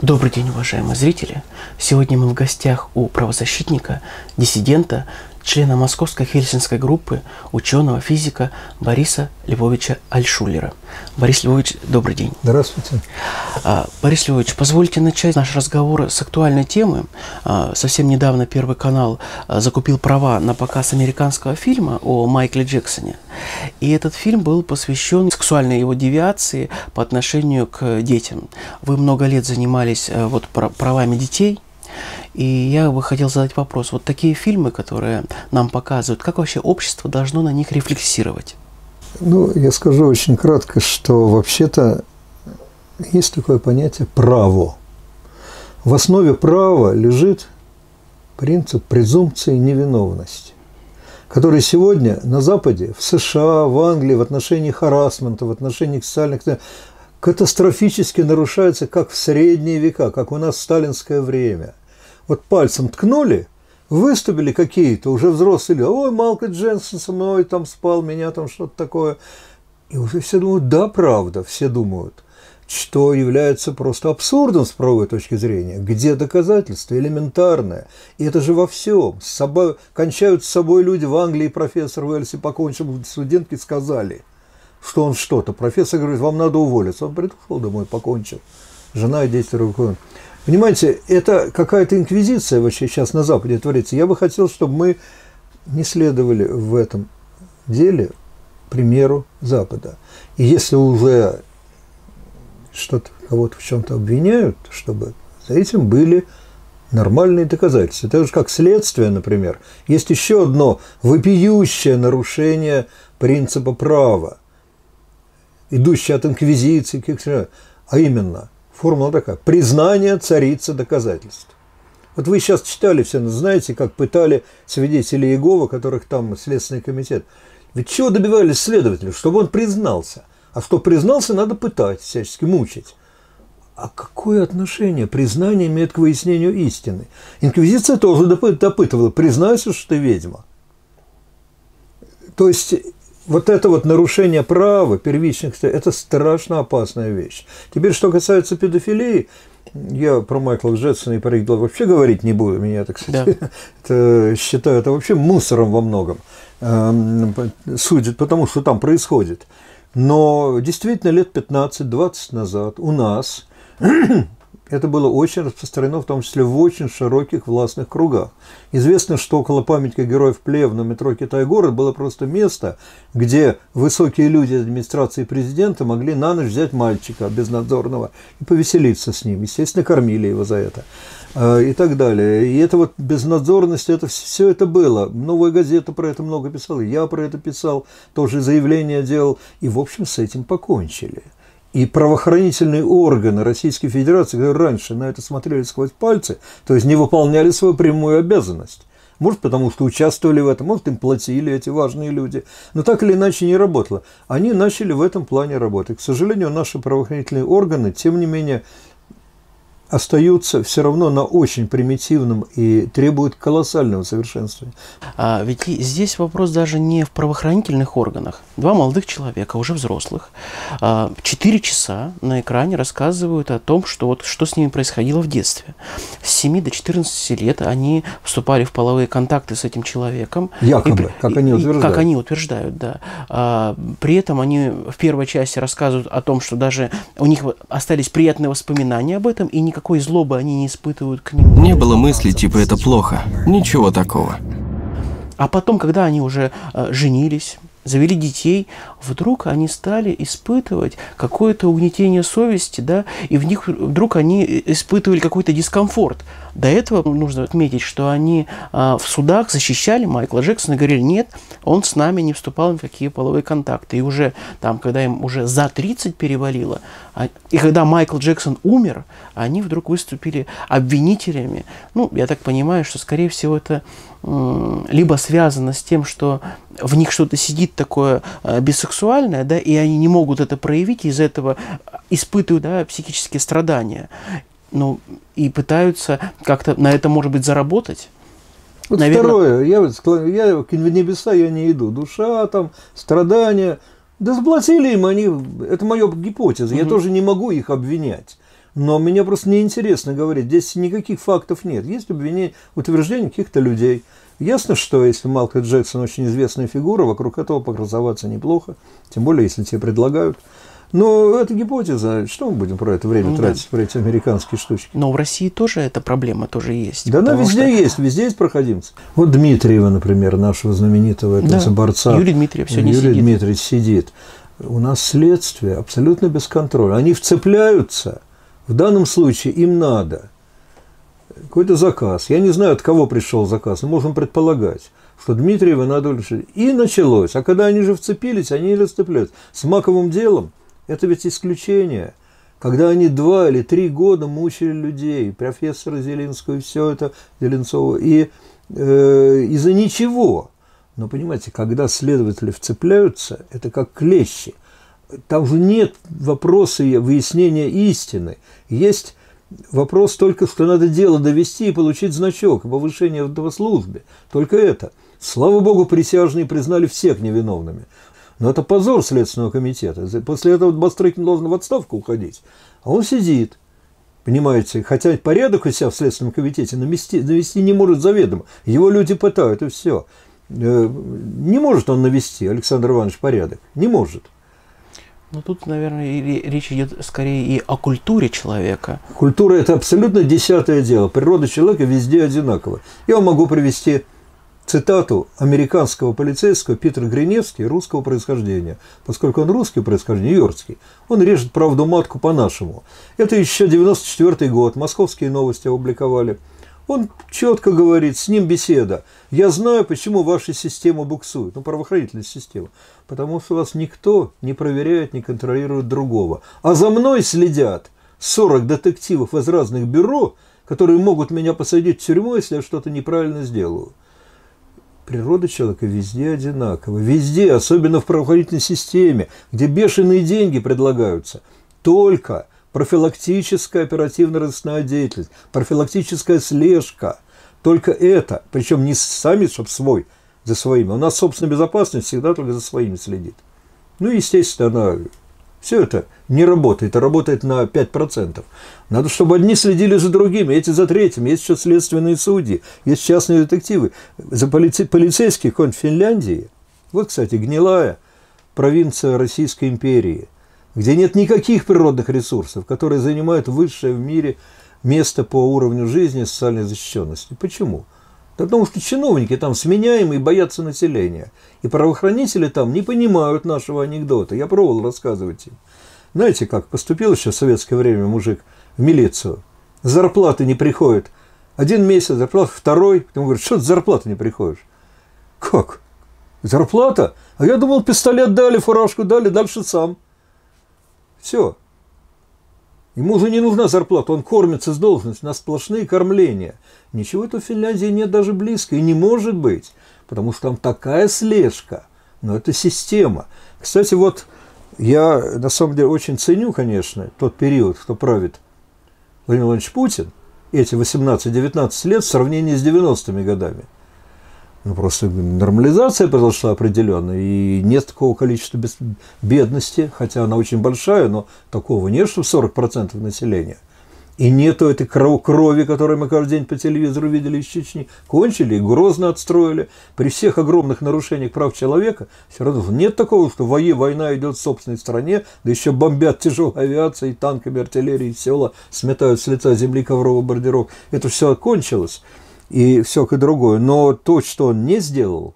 Добрый день, уважаемые зрители! Сегодня мы в гостях у правозащитника, диссидента, члена московской хельсинской группы, ученого, физика Бориса Львовича Альтшулера. Борис Львович, добрый день. Здравствуйте. Борис Львович, позвольте начать наш разговор с актуальной темы. Совсем недавно Первый канал закупил права на показ американского фильма о Майкле Джексоне. И этот фильм был посвящен сексуальной его девиации по отношению к детям. Вы много лет занимались правами детей. И я бы хотел задать вопрос. Вот такие фильмы, которые нам показывают, как вообще общество должно на них рефлексировать? Ну, я скажу очень кратко, что вообще-то есть такое понятие «право». В основе права лежит принцип презумпции невиновности, который сегодня на Западе, в США, в Англии, в отношении харассмента, в отношении социальных катастрофически нарушается, как в средние века, как у нас в сталинское время. Вот пальцем ткнули, выступили какие-то уже взрослые люди. Ой, Майкл Джексон со мной там спал, меня там что-то такое. И уже все думают, да, правда, все думают, что является просто абсурдом с правовой точки зрения. Где доказательства элементарное? И это же во всем. Кончают с собой люди в Англии, профессор Уэльси покончил, студентки сказали, что он что-то. Профессор говорит, вам надо уволиться. Он пришел домой, покончил. Жена и дети руководят. Понимаете, это какая-то инквизиция вообще сейчас на Западе творится. Я бы хотел, чтобы мы не следовали в этом деле примеру Запада. И если уже что-то, кого-то в чем-то обвиняют, чтобы за этим были нормальные доказательства. Это же как следствие, например. Есть еще одно вопиющее нарушение принципа права, идущее от инквизиции, а именно – формула такая: признание царицы доказательств. Вот вы сейчас читали все, знаете, как пытали свидетелей Иеговы, которых там Следственный комитет. Ведь чего добивались следователи? Чтобы он признался. А что признался, надо пытать, всячески мучить. А какое отношение признание имеет к выяснению истины? Инквизиция тоже допытывала: признайся, что ты ведьма. То есть вот это вот нарушение права первичных, это страшно опасная вещь. Теперь, что касается педофилии, я про Майкла Джексона и про Ригдла вообще говорить не буду. Меня, так сказать, да. Это считаю это вообще мусором во многом. Судят потому, что там происходит. Но действительно лет 15-20 назад у нас это было очень распространено, в том числе в очень широких властных кругах. Известно, что около памятника героев Плев на метро Китай-город было просто место, где высокие люди администрации президента могли на ночь взять мальчика безнадзорного и повеселиться с ним. Естественно, кормили его за это. И так далее. И это вот безнадзорность, это, все это было. Новая газета про это много писала, я про это писал, тоже заявление делал. И, в общем, с этим покончили. И правоохранительные органы Российской Федерации, которые раньше на это смотрели сквозь пальцы, то есть не выполняли свою прямую обязанность. Может, потому что участвовали в этом, может, им платили эти важные люди. Но так или иначе не работало. Они начали в этом плане работать. К сожалению, наши правоохранительные органы, тем не менее, остаются все равно на очень примитивном и требуют колоссального совершенствования. Ведь здесь вопрос даже не в правоохранительных органах. Два молодых человека, уже взрослых, 4 часа на экране рассказывают о том, что с ними происходило в детстве. С 7 до 14 лет они вступали в половые контакты с этим человеком. Якобы, как они утверждают. Как они утверждают, да. При этом они в первой части рассказывают о том, что даже у них остались приятные воспоминания об этом, и никакой злобы они не испытывают к нему. Не было мысли, типа, это плохо. Ничего такого. А потом, когда они уже женились, завели детей, вдруг они стали испытывать какое-то угнетение совести, да, и в них вдруг они испытывали какой-то дискомфорт. До этого нужно отметить, что они в судах защищали Майкла Джексона и говорили: нет, он с нами не вступал ни в какие половые контакты. И уже там, когда им уже за 30 перевалило, и когда Майкл Джексон умер, они вдруг выступили обвинителями. Ну, я так понимаю, что, скорее всего, это либо связано с тем, что в них что-то сидит такое бисексуальное, да, и они не могут это проявить, и из-за этого испытывают, да, психические страдания. Ну, и пытаются как-то на это, может быть, заработать. Вот второе, я в небеса я не иду. Душа, там, страдания. Да заплатили им они, это моя гипотеза, я тоже не могу их обвинять. Но мне просто неинтересно говорить. Здесь никаких фактов нет. Есть обвинения, утверждения каких-то людей. Ясно, что если Майкл Джексон очень известная фигура, вокруг этого покрасоваться неплохо. Тем более, если тебе предлагают. Но это гипотеза. Что мы будем про это время тратить, про эти американские штучки? Но в России тоже эта проблема тоже есть. Да, она везде есть. Везде есть проходимцы. Вот Дмитриева, например, нашего знаменитого борца. Юрий Дмитриев сегодня сидит. Юрий Дмитриевич сидит. У нас следствие абсолютно без контроля. Они вцепляются. В данном случае им надо какой-то заказ. Я не знаю, от кого пришел заказ, но можем предполагать, что Дмитриева надо решить. И началось. А когда они же вцепились, они не расцепляются. С Маковым делом это ведь исключение. Когда они 2 или 3 года мучили людей, профессора Зеленского и все это, Зеленцова, и из-за ничего. Но, понимаете, когда следователи вцепляются, это как клещи. Там же нет вопроса выяснения истины. Есть вопрос только, что надо дело довести и получить значок, повышение в службе. Только это. Слава богу, присяжные признали всех невиновными. Но это позор Следственного комитета. После этого Бастрыкин должен в отставку уходить. А он сидит. Понимаете, хотя порядок у себя в Следственном комитете навести не может заведомо. Его люди пытают, и все. Не может он навести, Александр Иванович, порядок. Не может. Ну, тут, наверное, речь идет скорее и о культуре человека. Культура – это абсолютно 10-е дело. Природа человека везде одинакова. Я вам могу привести цитату американского полицейского Питера Гриневски, русского происхождения. Поскольку он русский происхождения, нью-йоркский, он режет правду матку по-нашему. Это еще 94-й год, московские новости опубликовали. Он четко говорит, с ним беседа. Я знаю, почему ваша система буксует. Ну, правоохранительная система. Потому что вас никто не проверяет, не контролирует другого. А за мной следят 40 детективов из разных бюро, которые могут меня посадить в тюрьму, если я что-то неправильно сделаю. Природа человека везде одинакова. Везде, особенно в правоохранительной системе, где бешеные деньги предлагаются. Только профилактическая оперативно-розыскная деятельность, профилактическая слежка. Только это, причем не сами, чтобы свой, за своими. У нас собственная безопасность всегда только за своими следит. Ну, естественно, все это не работает, а работает на 5%. Надо, чтобы одни следили за другими, эти за третьими. Есть еще следственные судьи, есть частные детективы. За полицейских какой-нибудь Финляндии, вот, кстати, гнилая провинция Российской империи, где нет никаких природных ресурсов, которые занимают высшее в мире место по уровню жизни и социальной защищенности. Почему? Да потому что чиновники там сменяемые, боятся населения. И правоохранители там не понимают нашего анекдота. Я пробовал рассказывать им. Знаете, как поступил еще в советское время мужик в милицию? Зарплаты не приходит. 1 месяц зарплата, 2. Потом говорит, что ты зарплаты не приходишь? Как? Зарплата? А я думал, пистолет дали, фуражку дали, дальше сам. Все. Ему уже не нужна зарплата, он кормится с должностью на сплошные кормления. Ничего этого в Финляндии нет даже близко, и не может быть, потому что там такая слежка, но это система. Кстати, вот я на самом деле очень ценю, конечно, тот период, кто правит Владимир Владимирович Путин, эти 18-19 лет в сравнении с 90-ми годами. Ну, просто нормализация произошла определенная, и нет такого количества бедности, хотя она очень большая, но такого нет, что 40% населения. И нету этой крови, которую мы каждый день по телевизору видели из Чечни. Кончили и Грозно отстроили. При всех огромных нарушениях прав человека все равно нет такого, что война идет в собственной стране, да еще бомбят тяжелой авиацией, танками, артиллерией, села, сметают с лица земли ковровый бомбардировок. Это все окончилось. И всякое другое. Но то, что он не сделал,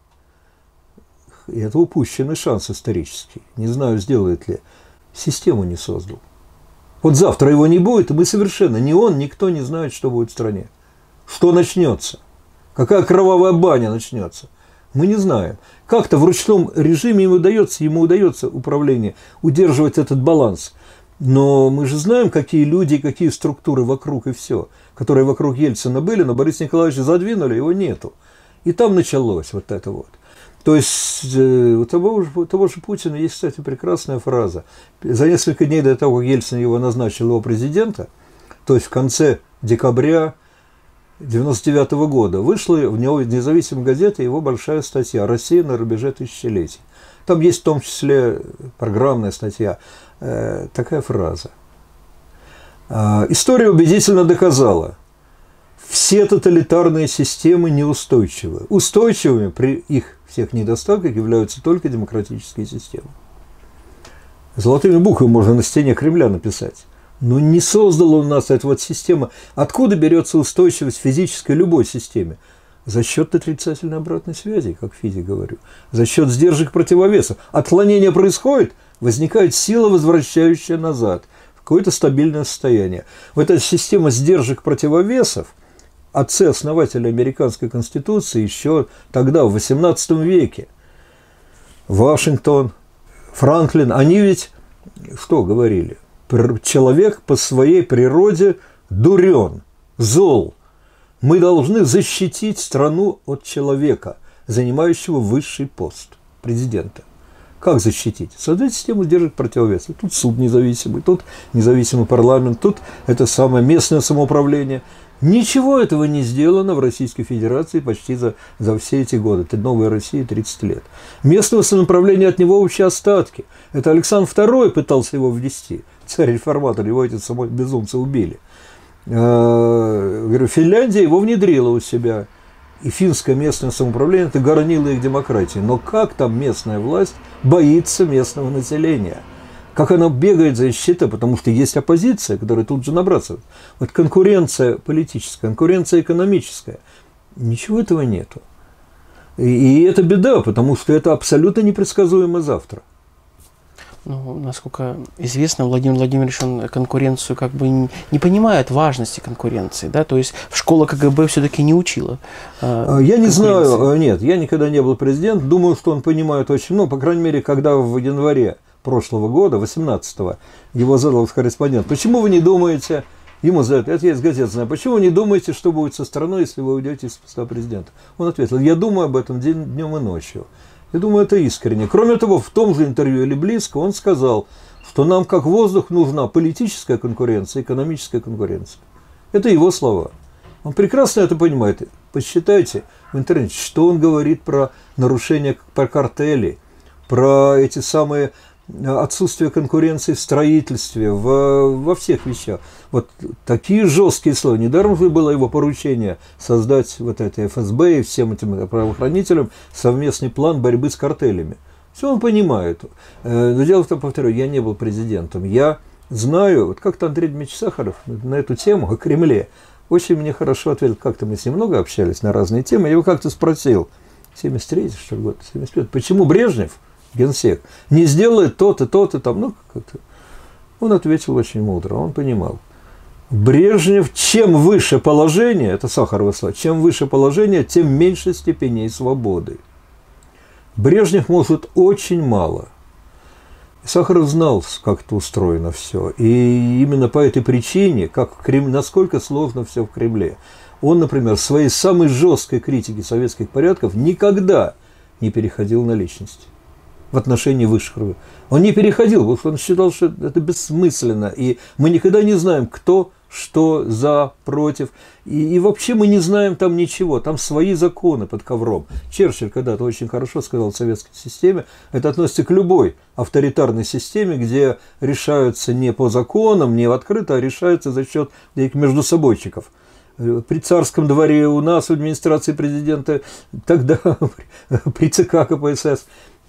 это упущенный шанс исторический. Не знаю, сделает ли. Систему не создал. Вот завтра его не будет, и мы совершенно, ни он, никто не знает, что будет в стране. Что начнется? Какая кровавая баня начнется? Мы не знаем. Как-то в ручном режиме ему удается управление, удерживать этот баланс. Но мы же знаем, какие люди, какие структуры вокруг и все, которые вокруг Ельцина были, но Бориса Николаевича задвинули, его нету. И там началось вот это вот. То есть у того же Путина есть, кстати, прекрасная фраза. За несколько дней до того, как Ельцин его назначил его президента, то есть в конце декабря 1999 года, вышла в независимой газете его большая статья «Россия на рубеже тысячелетий». Там есть в том числе программная статья, такая фраза. История убедительно доказала, все тоталитарные системы неустойчивы. Устойчивыми при их всех недостатках являются только демократические системы. Золотыми буквами можно на стене Кремля написать. Но не создала у нас эта вот система. Откуда берется устойчивость физической любой системе? За счет отрицательной обратной связи, как в физике говорю. За счет сдержек противовесов. Отклонение происходит, возникает сила, возвращающая назад в какое-то стабильное состояние. Вот эта система сдержек противовесов, отцы-основатели американской конституции еще тогда, в XVIII веке, Вашингтон, Франклин, они ведь что говорили? Человек по своей природе дурен, зол. Мы должны защитить страну от человека, занимающего высший пост президента. Как защитить? Создать систему сдержек противовесов. Тут суд независимый, тут независимый парламент, тут это самое местное самоуправление. Ничего этого не сделано в Российской Федерации почти за все эти годы. Это новая Россия, 30 лет. Местного самоуправления от него вообще остатки. Это Александр II пытался его ввести. Царь-реформатор, его эти самые безумцы убили. Говорю, Финляндия его внедрила у себя. И финское местное самоуправление – это горнило их демократии. Но как там местная власть боится местного населения? Как она бегает за щита, потому что есть оппозиция, которая тут же набрасывает. Вот конкуренция политическая, конкуренция экономическая. Ничего этого нету. И это беда, потому что это абсолютно непредсказуемо завтра. Ну, насколько известно, Владимир Владимирович, он конкуренцию как бы не понимает важности конкуренции, да, то есть школа КГБ все-таки не учила. Я не знаю, нет, я никогда не был президентом, думаю, что он понимает очень много, по крайней мере, когда в январе прошлого года, 18-го, его задал корреспондент, почему вы не думаете, ему задают, это я из газет знаю, почему вы не думаете, что будет со страной, если вы уйдете из поста президента? Он ответил, я думаю об этом днем и ночью. Я думаю, это искренне. Кроме того, в том же интервью или близко он сказал, что нам как воздух нужна политическая конкуренция, экономическая конкуренция. Это его слова. Он прекрасно это понимает. Посчитайте в интернете, что он говорит про нарушения, про картели, про эти самые отсутствие конкуренции в строительстве, во всех вещах. Вот такие жесткие слова. Недаром же было его поручение создать вот это ФСБ и всем этим правоохранителям совместный план борьбы с картелями. Все он понимает. Но дело в том, повторю, я не был президентом. Я знаю, вот как-то Андрей Дмитриевич Сахаров на эту тему о Кремле очень мне хорошо ответил. Как-то мы с ним много общались на разные темы. Я его как-то спросил, 73-й, что ли, год, 75-й, почему Брежнев, генсек, не сделает то-то, то-то, там, ну, как-то. Он ответил очень мудро, он понимал. Брежнев, чем выше положение, это Сахарова слова, чем выше положение, тем меньше степеней свободы. Брежнев может очень мало. Сахаров знал, как это устроено все. И именно по этой причине, насколько сложно все в Кремле. Он, например, в своей самой жесткой критике советских порядков никогда не переходил на личности в отношении высших руководителей. Он не переходил, потому что он считал, что это бессмысленно. И мы никогда не знаем, кто, что, за, против. И вообще мы не знаем там ничего. Там свои законы под ковром. Черчилль когда-то очень хорошо сказал в советской системе, это относится к любой авторитарной системе, где решаются не по законам, не открыто, а решаются за счет междусобойчиков. При царском дворе, у нас в администрации президента, тогда при ЦК КПСС.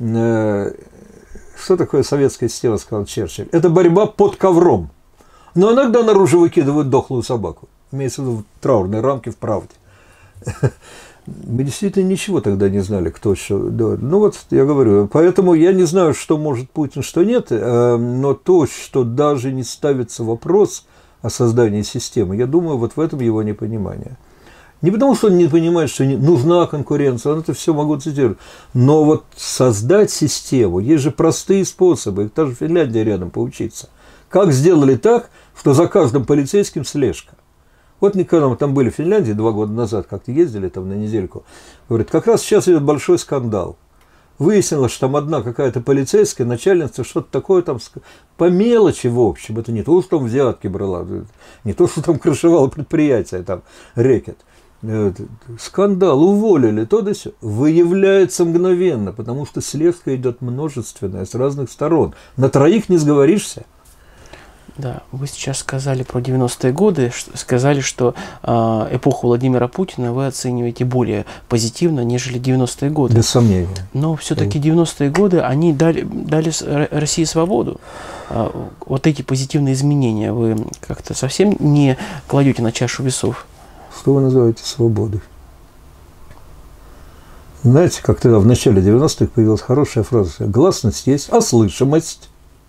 Что такое советская система, сказал Черчилль? Это борьба под ковром. Но иногда наружу выкидывают дохлую собаку. Имеется в виду траурные рамки в правде. Мы действительно ничего тогда не знали, кто что. Ну вот, я говорю, поэтому я не знаю, что может Путин, что нет, но то, что даже не ставится вопрос о создании системы, я думаю, вот в этом его непонимание. Не потому, что он не понимает, что нужна конкуренция, он это все могут цитировать. Но вот создать систему, есть же простые способы, их та же Финляндия рядом поучиться. Как сделали так, что за каждым полицейским слежка. Вот когда мы там были в Финляндии 2 года назад, как-то ездили там на недельку, говорит, как раз сейчас идет большой скандал. Выяснилось, что там одна какая-то полицейская начальница, что-то такое там, по мелочи в общем, это не то, что там взятки брала, не то, что там крышевало предприятие, там рэкет. Скандал, уволили, то да сё. Выявляется мгновенно, потому что следствие идет множественное, с разных сторон. На троих не сговоришься. Да, вы сейчас сказали про 90-е годы, сказали, что эпоху Владимира Путина вы оцениваете более позитивно, нежели 90-е годы. Без сомнения. Но все-таки 90-е годы, они дали России свободу. Вот эти позитивные изменения вы как-то совсем не кладете на чашу весов? Что вы называете свободой? Знаете, как тогда в начале 90-х появилась хорошая фраза: гласность есть, а слышимость?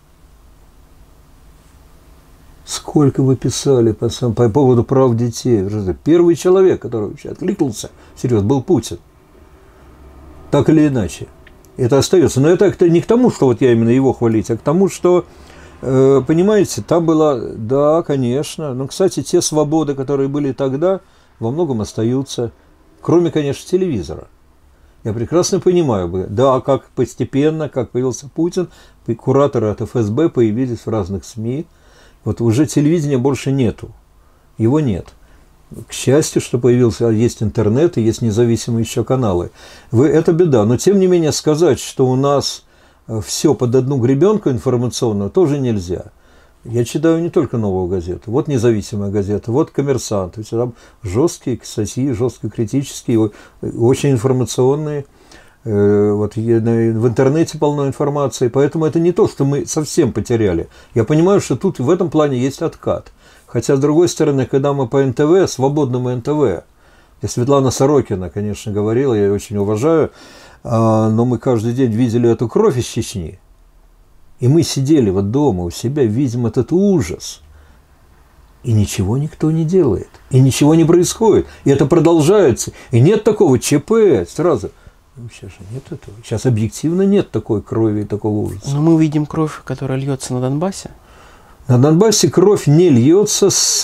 Сколько вы писали по поводу прав детей. Первый человек, который вообще откликнулся, серьезно, был Путин. Так или иначе. Это остается. Но это не к тому, что вот я именно его хвалить, а к тому, что, понимаете, там была, да, конечно. Но, кстати, те свободы, которые были тогда, во многом остаются. Кроме, конечно, телевизора. Я прекрасно понимаю, да, как постепенно, как появился Путин, кураторы от ФСБ появились в разных СМИ. Вот уже телевидения больше нету. Его нет. К счастью, что появился, есть интернет и есть независимые еще каналы. Это беда. Но тем не менее сказать, что у нас все под одну гребенку информационную, тоже нельзя. Я читаю не только «Новую газету». Вот независимая газета, вот «Коммерсант». То есть там жесткие статьи, жестко критические, очень информационные. Вот в интернете полно информации, поэтому это не то, что мы совсем потеряли. Я понимаю, что тут в этом плане есть откат. Хотя, с другой стороны, когда мы по НТВ, свободному НТВ, и Светлана Сорокина, конечно, говорила, я ее очень уважаю, но мы каждый день видели эту кровь из Чечни, и мы сидели вот дома у себя, видим этот ужас, и ничего никто не делает, и ничего не происходит, и это продолжается, и нет такого ЧП сразу. Сейчас же нет этого. Сейчас объективно нет такой крови и такого ужаса. Но мы видим кровь, которая льется на Донбассе. На Донбассе кровь не льется с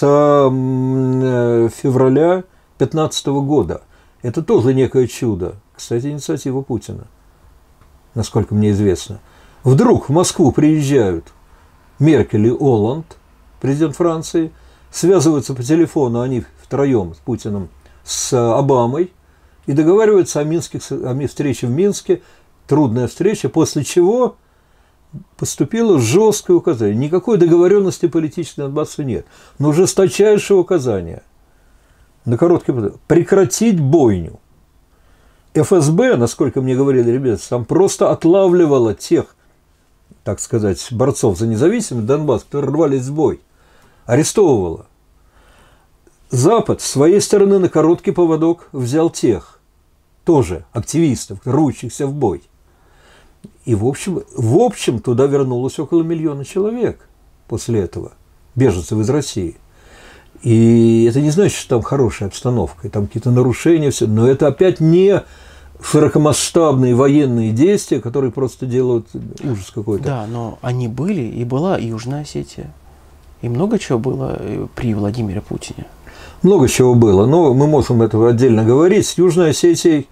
февраля 2015 года. Это тоже некое чудо. Кстати, инициатива Путина, насколько мне известно. Вдруг в Москву приезжают Меркель и Олланд, президент Франции, связываются по телефону, они втроем с Путиным, с Обамой, и договариваются о встрече в Минске, трудная встреча, после чего поступило жесткое указание. Никакой договоренности политической на Донбассе нет, но жесточайшее указание на короткий период прекратить бойню. ФСБ, насколько мне говорили ребята, там просто отлавливала тех, так сказать, борцов за независимость Донбасс, которые рвались в бой, арестовывала. Запад с своей стороны на короткий поводок взял тех, тоже активистов, рвущихся в бой. И в общем туда вернулось около 1 миллиона человек после этого, беженцев из России. И это не значит, что там хорошая обстановка, и там какие-то нарушения, все, но это опять не широкомасштабные военные действия, которые просто делают ужас какой-то. Да, но они были, и была Южная Осетия. И много чего было при Владимире Путине. Много чего было, но мы можем этого отдельно говорить. С Южной Осетией,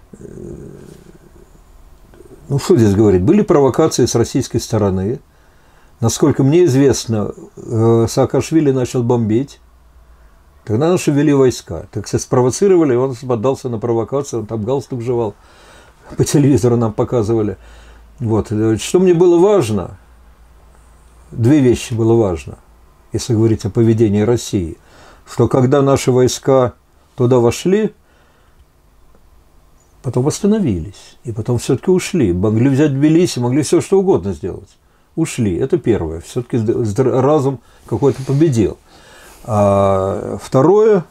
ну что здесь говорить, были провокации с российской стороны. Насколько мне известно, Саакашвили начал бомбить. Тогда наши ввели войска. Так все спровоцировали, и он поддался на провокацию, он там галстук жевал. По телевизору нам показывали. Вот. Что мне было важно? 2 вещи было важно, если говорить о поведении России. Что когда наши войска туда вошли, потом остановились, и потом все-таки ушли. Могли взять Тбилиси, могли все что угодно сделать. Ушли. Это первое. Все-таки разум какой-то победил. А второе,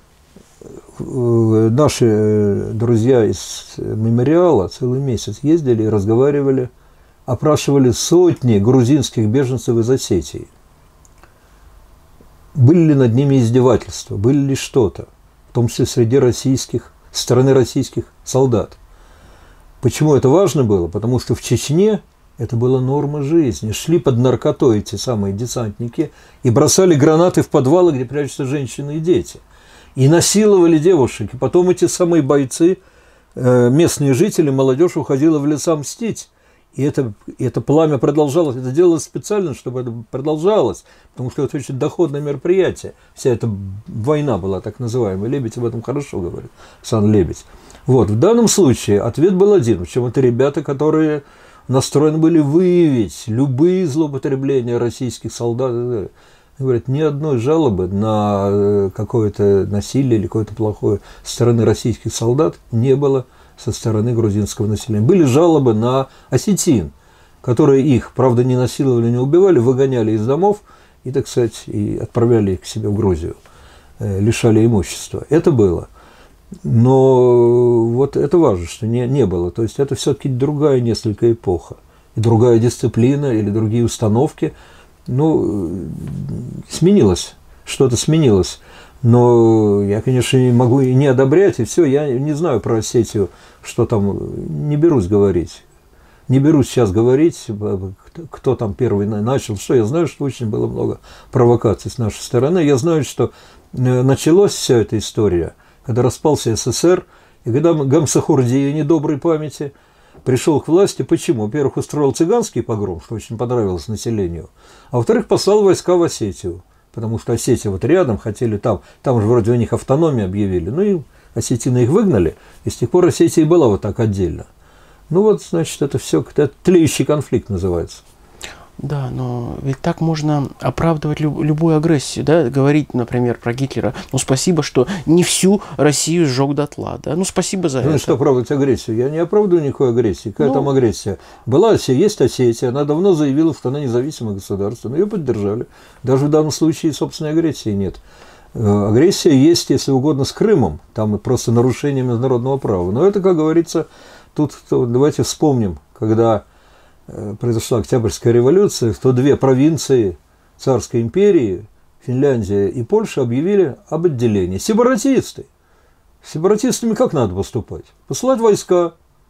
наши друзья из мемориала целый месяц ездили и разговаривали, опрашивали сотни грузинских беженцев из Осетии. Были ли над ними издевательства, были ли что-то, в том числе среди стороны российских солдат. Почему это важно было? Потому что в Чечне это была норма жизни. Шли под наркотой эти самые десантники и бросали гранаты в подвалы, где прячутся женщины и дети. И насиловали девушек. И потом эти самые бойцы, местные жители, молодежь уходила в леса мстить. И это пламя продолжалось. Это делалось специально, чтобы это продолжалось. Потому что это очень доходное мероприятие. Вся эта война была так называемая. Лебедь об этом хорошо говорит. Сан Лебедь. Вот. В данном случае ответ был один. Причем это ребята, которые настроены были выявить любые злоупотребления российских солдат. Они говорят, ни одной жалобы на какое-то насилие или какое-то плохое со стороны российских солдат не было со стороны грузинского населения. Были жалобы на осетин, которые их, правда, не насиловали, не убивали, выгоняли из домов и, так сказать, и отправляли их к себе в Грузию, лишали имущества. Это было. Но вот это важно, что не было. То есть это все-таки другая несколько эпоха. И другая дисциплина или другие установки. Ну, сменилось, что-то сменилось. Но я, конечно, могу и не одобрять, и все. Я не знаю про Осетию, что там, не берусь говорить. Не берусь сейчас говорить, кто там первый начал, что. Я знаю, что очень было много провокаций с нашей стороны. Я знаю, что началась вся эта история, когда распался СССР, и когда Гамсахурдия, недоброй памяти, пришел к власти. Почему? Во-первых, устроил цыганский погром, что очень понравилось населению, а во-вторых, послал войска в Осетию, потому что Осетия вот рядом, хотели там же вроде у них автономию объявили, ну и осетины их выгнали, и с тех пор Осетия была вот так отдельно. Ну вот, значит, это все, это тлеющий конфликт называется. Да, но ведь так можно оправдывать любую агрессию, да, говорить, например, про Гитлера. Ну, спасибо, что не всю Россию сжег дотла, да, ну, спасибо за это. Ну, что оправдывать агрессию? Я не оправдываю никакой агрессии. Какая там агрессия? Была есть Осетия, она давно заявила, что она независимое государство, но ее поддержали. Даже в данном случае собственной агрессии нет. Агрессия есть, если угодно, с Крымом, там просто нарушение международного права. Но это, как говорится, тут давайте вспомним, когда произошла Октябрьская революция, то две провинции Царской империи, Финляндия и Польша, объявили об отделении. Сепаратисты. С сепаратистами как надо поступать? Посылать войска,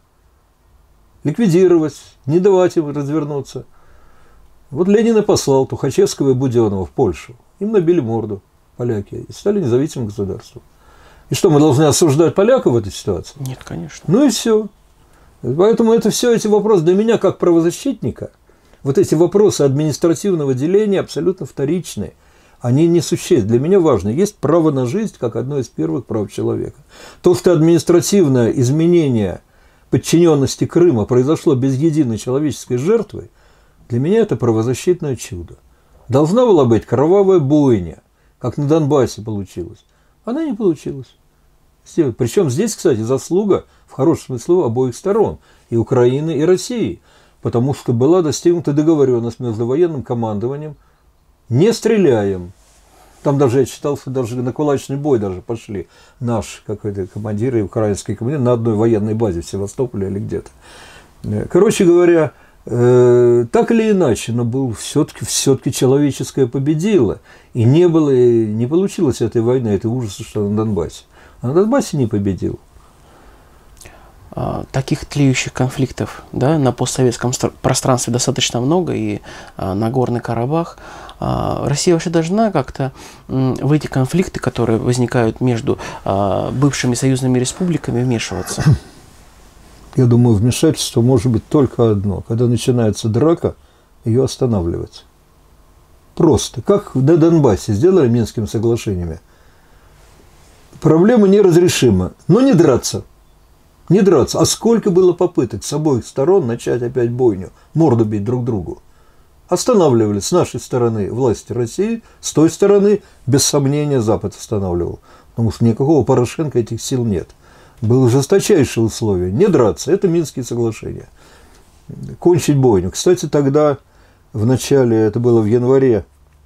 ликвидировать, не давать им развернуться. Вот Ленин и послал Тухачевского и Буденова в Польшу. Им набили морду поляки и стали независимым государством. И что, мы должны осуждать поляков в этой ситуации? Нет, конечно. Ну и все. Поэтому это все эти вопросы для меня, как правозащитника, вот эти вопросы административного деления абсолютно вторичные. Они не существенны. Для меня важно, есть право на жизнь как одно из первых прав человека. То, что административное изменение подчиненности Крыма произошло без единой человеческой жертвы, для меня это правозащитное чудо. Должна была быть кровавая бойня, как на Донбассе получилось. Она не получилась. Причем здесь, кстати, заслуга, в хорошем смысле, обоих сторон, и Украины, и России, потому что была достигнута договоренность между военным командованием, не стреляем. Там даже я читал, что даже на кулачный бой даже пошли наши какой-то командиры, украинские командиры, на одной военной базе в Севастополе или где-то. Короче говоря, так или иначе, но все-таки человеческое победило, и не получилось этой войны, этой ужаса, что на Донбассе. А на Донбассе не победил. Таких тлеющих конфликтов, да, на постсоветском пространстве достаточно много, и Нагорный Карабах. Россия вообще должна как-то в эти конфликты, которые возникают между бывшими союзными республиками, вмешиваться? Я думаю, вмешательство может быть только одно. Когда начинается драка, ее останавливать. Просто. Как на Донбассе сделали Минскими соглашениями. Проблема неразрешима. Но не драться. Не драться. А сколько было попыток с обоих сторон начать опять бойню, морду бить друг другу. Останавливали с нашей стороны власти России, с той стороны, без сомнения, Запад останавливал. Потому что никакого Порошенко этих сил нет. Было жесточайшее условие. Не драться. Это Минские соглашения. Кончить бойню. Кстати, тогда, в начале, это было в январе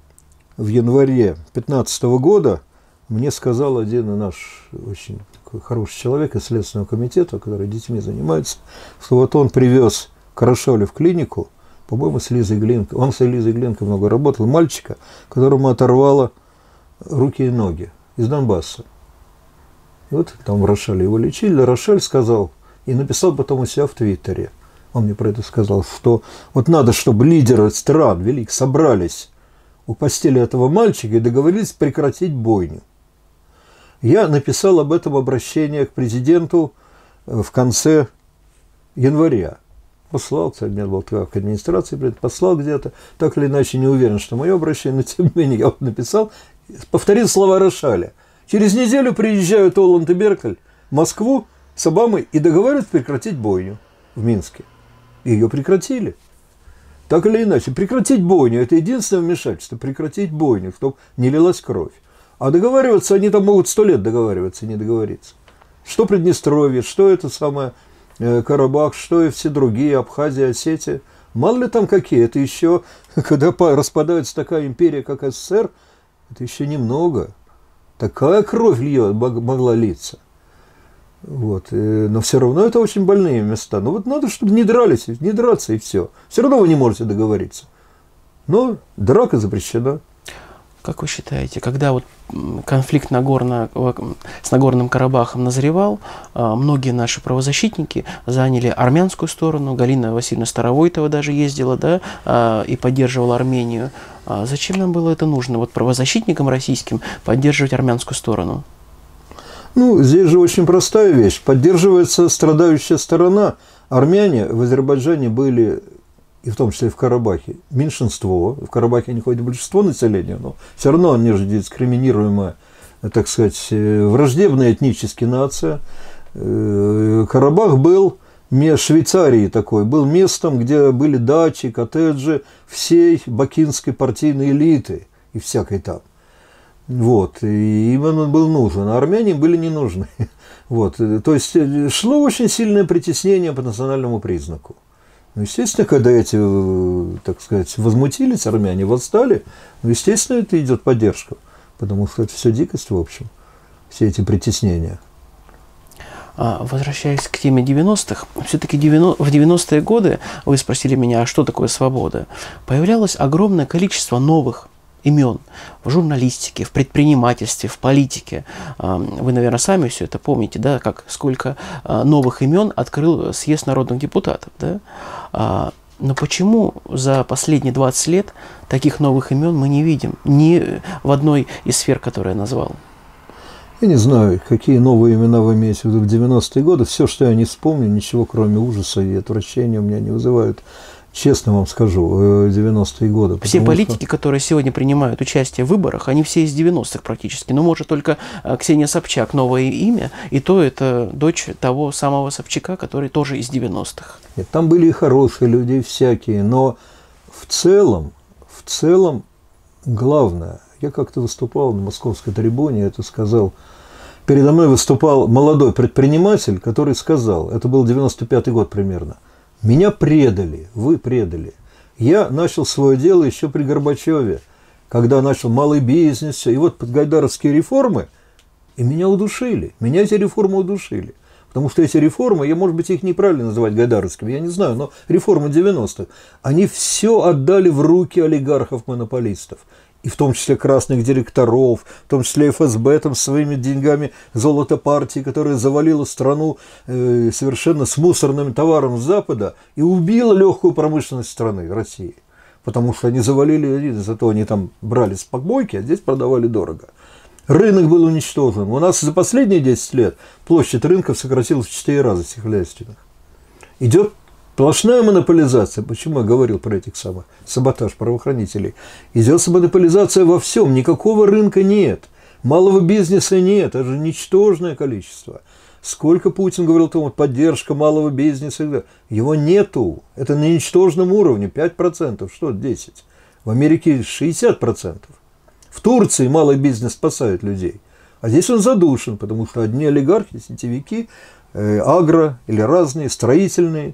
2015 года, мне сказал один наш очень такой хороший человек из Следственного комитета, который детьми занимается, что вот он привез Карашоля в клинику, по-моему, с Лизой Глинко. Он с Лизой Глинко много работал. Мальчика, которому оторвало руки и ноги из Донбасса. И вот там в Рошале его лечили. Рошаль сказал, и написал потом у себя в Твиттере, он мне про это сказал, что вот надо, чтобы лидеры стран великих собрались у постели этого мальчика и договорились прекратить бойню. Я написал об этом обращение к президенту в конце января. Послал, кстати, у меня был к администрации, послал где-то, так или иначе не уверен, что мое обращение, но тем не менее я вот написал, повторил слова Рошаля. Через неделю приезжают Оланд и Меркель в Москву с Обамой и договариваются прекратить бойню в Минске. И ее прекратили. Так или иначе, прекратить бойню – это единственное вмешательство, прекратить бойню, чтобы не лилась кровь. А договариваться они там могут 100 лет договариваться и не договориться. Что Приднестровье, что это самое Карабах, что и все другие, Абхазия, Осетия. Мало ли там какие, это еще, когда распадается такая империя, как СССР, это еще немного. Такая кровь могла литься. Вот. Но все равно это очень больные места. Но вот надо, чтобы не дрались, не драться и все. Все равно вы не можете договориться. Но драка запрещена. Как вы считаете, когда вот конфликт с Нагорным Карабахом назревал, многие наши правозащитники заняли армянскую сторону, Галина Васильевна Старовойтова даже ездила, да, и поддерживала Армению. Зачем нам было это нужно, вот правозащитникам российским, поддерживать армянскую сторону? Ну, здесь же очень простая вещь. Поддерживается страдающая сторона. Армяне в Азербайджане были, и в том числе и в Карабахе, меньшинство. В Карабахе не ходит большинство населения, но все равно они же дискриминируемая, так сказать, враждебная этнически нация. Карабах был Швейцарии такой, был местом, где были дачи, коттеджи всей бакинской партийной элиты и всякой там. Вот, и им он был нужен, а армяне были не нужны. Вот, то есть шло очень сильное притеснение по национальному признаку. Ну, естественно, когда эти, так сказать, возмутились армяне, восстали, ну, естественно, это идет поддержка, потому что это все дикость, в общем, все эти притеснения. Возвращаясь к теме 90-х, все-таки в 90-е годы, вы спросили меня, а что такое свобода, появлялось огромное количество новых имен в журналистике, в предпринимательстве, в политике. Вы, наверное, сами все это помните, да, сколько новых имен открыл съезд народных депутатов. Да? Но почему за последние 20 лет таких новых имен мы не видим ни в одной из сфер, которые я назвал? Я не знаю, какие новые имена вы имеете в виду в 90-е годы. Все, что я не вспомню, ничего кроме ужаса и отвращения у меня не вызывают. Честно вам скажу, 90-е годы. Все политики, которые сегодня принимают участие в выборах, они все из 90-х практически. Ну, может, только Ксения Собчак, новое имя, и то это дочь того самого Собчака, который тоже из 90-х. Нет, там были и хорошие люди, и всякие, но в целом, главное, я как-то выступал на московской трибуне, это сказал, передо мной выступал молодой предприниматель, который сказал, это был 95-й год примерно, меня предали, вы предали. Я начал свое дело еще при Горбачеве, когда начал малый бизнес, и вот подгайдаровские реформы, и меня удушили, меня эти реформы удушили. Потому что эти реформы, может быть, их неправильно называть гайдаровскими, я не знаю, но реформы 90-х, они все отдали в руки олигархов-монополистов. И в том числе красных директоров, в том числе ФСБ там своими деньгами, золото партии, которая завалила страну совершенно с мусорным товаром с Запада и убила легкую промышленность страны, России. Потому что они завалили, зато они там брали с побойки, а здесь продавали дорого. Рынок был уничтожен. У нас за последние 10 лет площадь рынков сократилась в 4 раза сельскохозяйственных. Идет сплошная монополизация. Почему я говорил про этих самых саботаж правоохранителей? Идет монополизация во всем. Никакого рынка нет. Малого бизнеса нет. Это же ничтожное количество. Сколько Путин говорил, там, поддержка малого бизнеса. Его нету. Это на ничтожном уровне. 5%. Что 10%? В Америке 60%. В Турции малый бизнес спасает людей. А здесь он задушен, потому что одни олигархи, сетевики, агро или разные, строительные,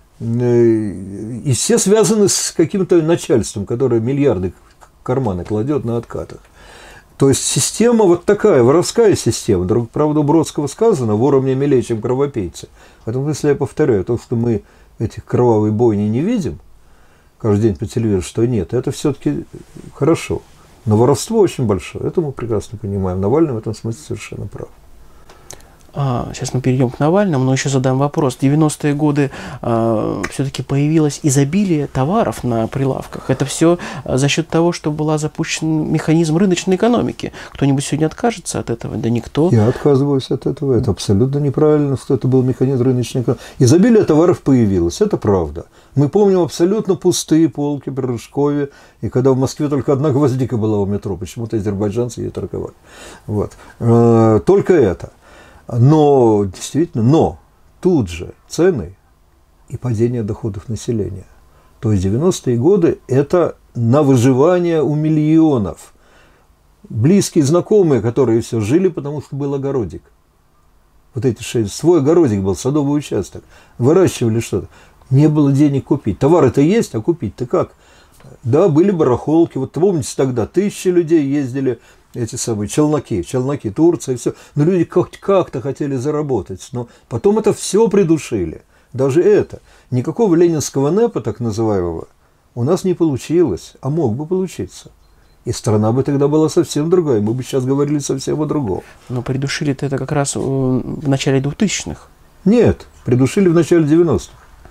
и все связаны с каким-то начальством, которое миллиарды в карманы кладет на откатах. То есть система вот такая, воровская система. Правда, у Бродского сказано, вора мне милее, чем кровопийцы. В этом смысле я повторяю, то, что мы этих кровавой бойни не видим каждый день по телевизору, что нет, это все-таки хорошо. Но воровство очень большое, это мы прекрасно понимаем. Навальный в этом смысле совершенно прав. Сейчас мы перейдем к Навальному, но еще задам вопрос. В 90-е годы все-таки появилось изобилие товаров на прилавках. Это все за счет того, что был запущен механизм рыночной экономики. Кто-нибудь сегодня откажется от этого? Да никто. Я отказываюсь от этого. Это абсолютно неправильно, что это был механизм рыночной экономики. Изобилие товаров появилось, это правда. Мы помним абсолютно пустые полки при Рыжкове, и когда в Москве только одна гвоздика была у метро, почему-то азербайджанцы ее торговали. Вот. Только это. Но, действительно, тут же цены и падение доходов населения. То есть 90-е годы – это на выживание у миллионов. Близкие, знакомые, которые все жили, потому что был огородик. Вот эти 6, свой огородик был, садовый участок. Выращивали что-то. Не было денег купить. Товары-то есть, а купить-то как? Да, были барахолки. Вот помните, тогда 1000 людей ездили, эти самые челноки, Турция и все. Но люди как-то хотели заработать. Но потом это все придушили. Даже это. Никакого ленинского НЭПа, так называемого, у нас не получилось, а мог бы получиться. И страна бы тогда была совсем другая. Мы бы сейчас говорили совсем о другом. Но придушили-то это как раз в начале 2000-х. Нет, придушили в начале 90-х.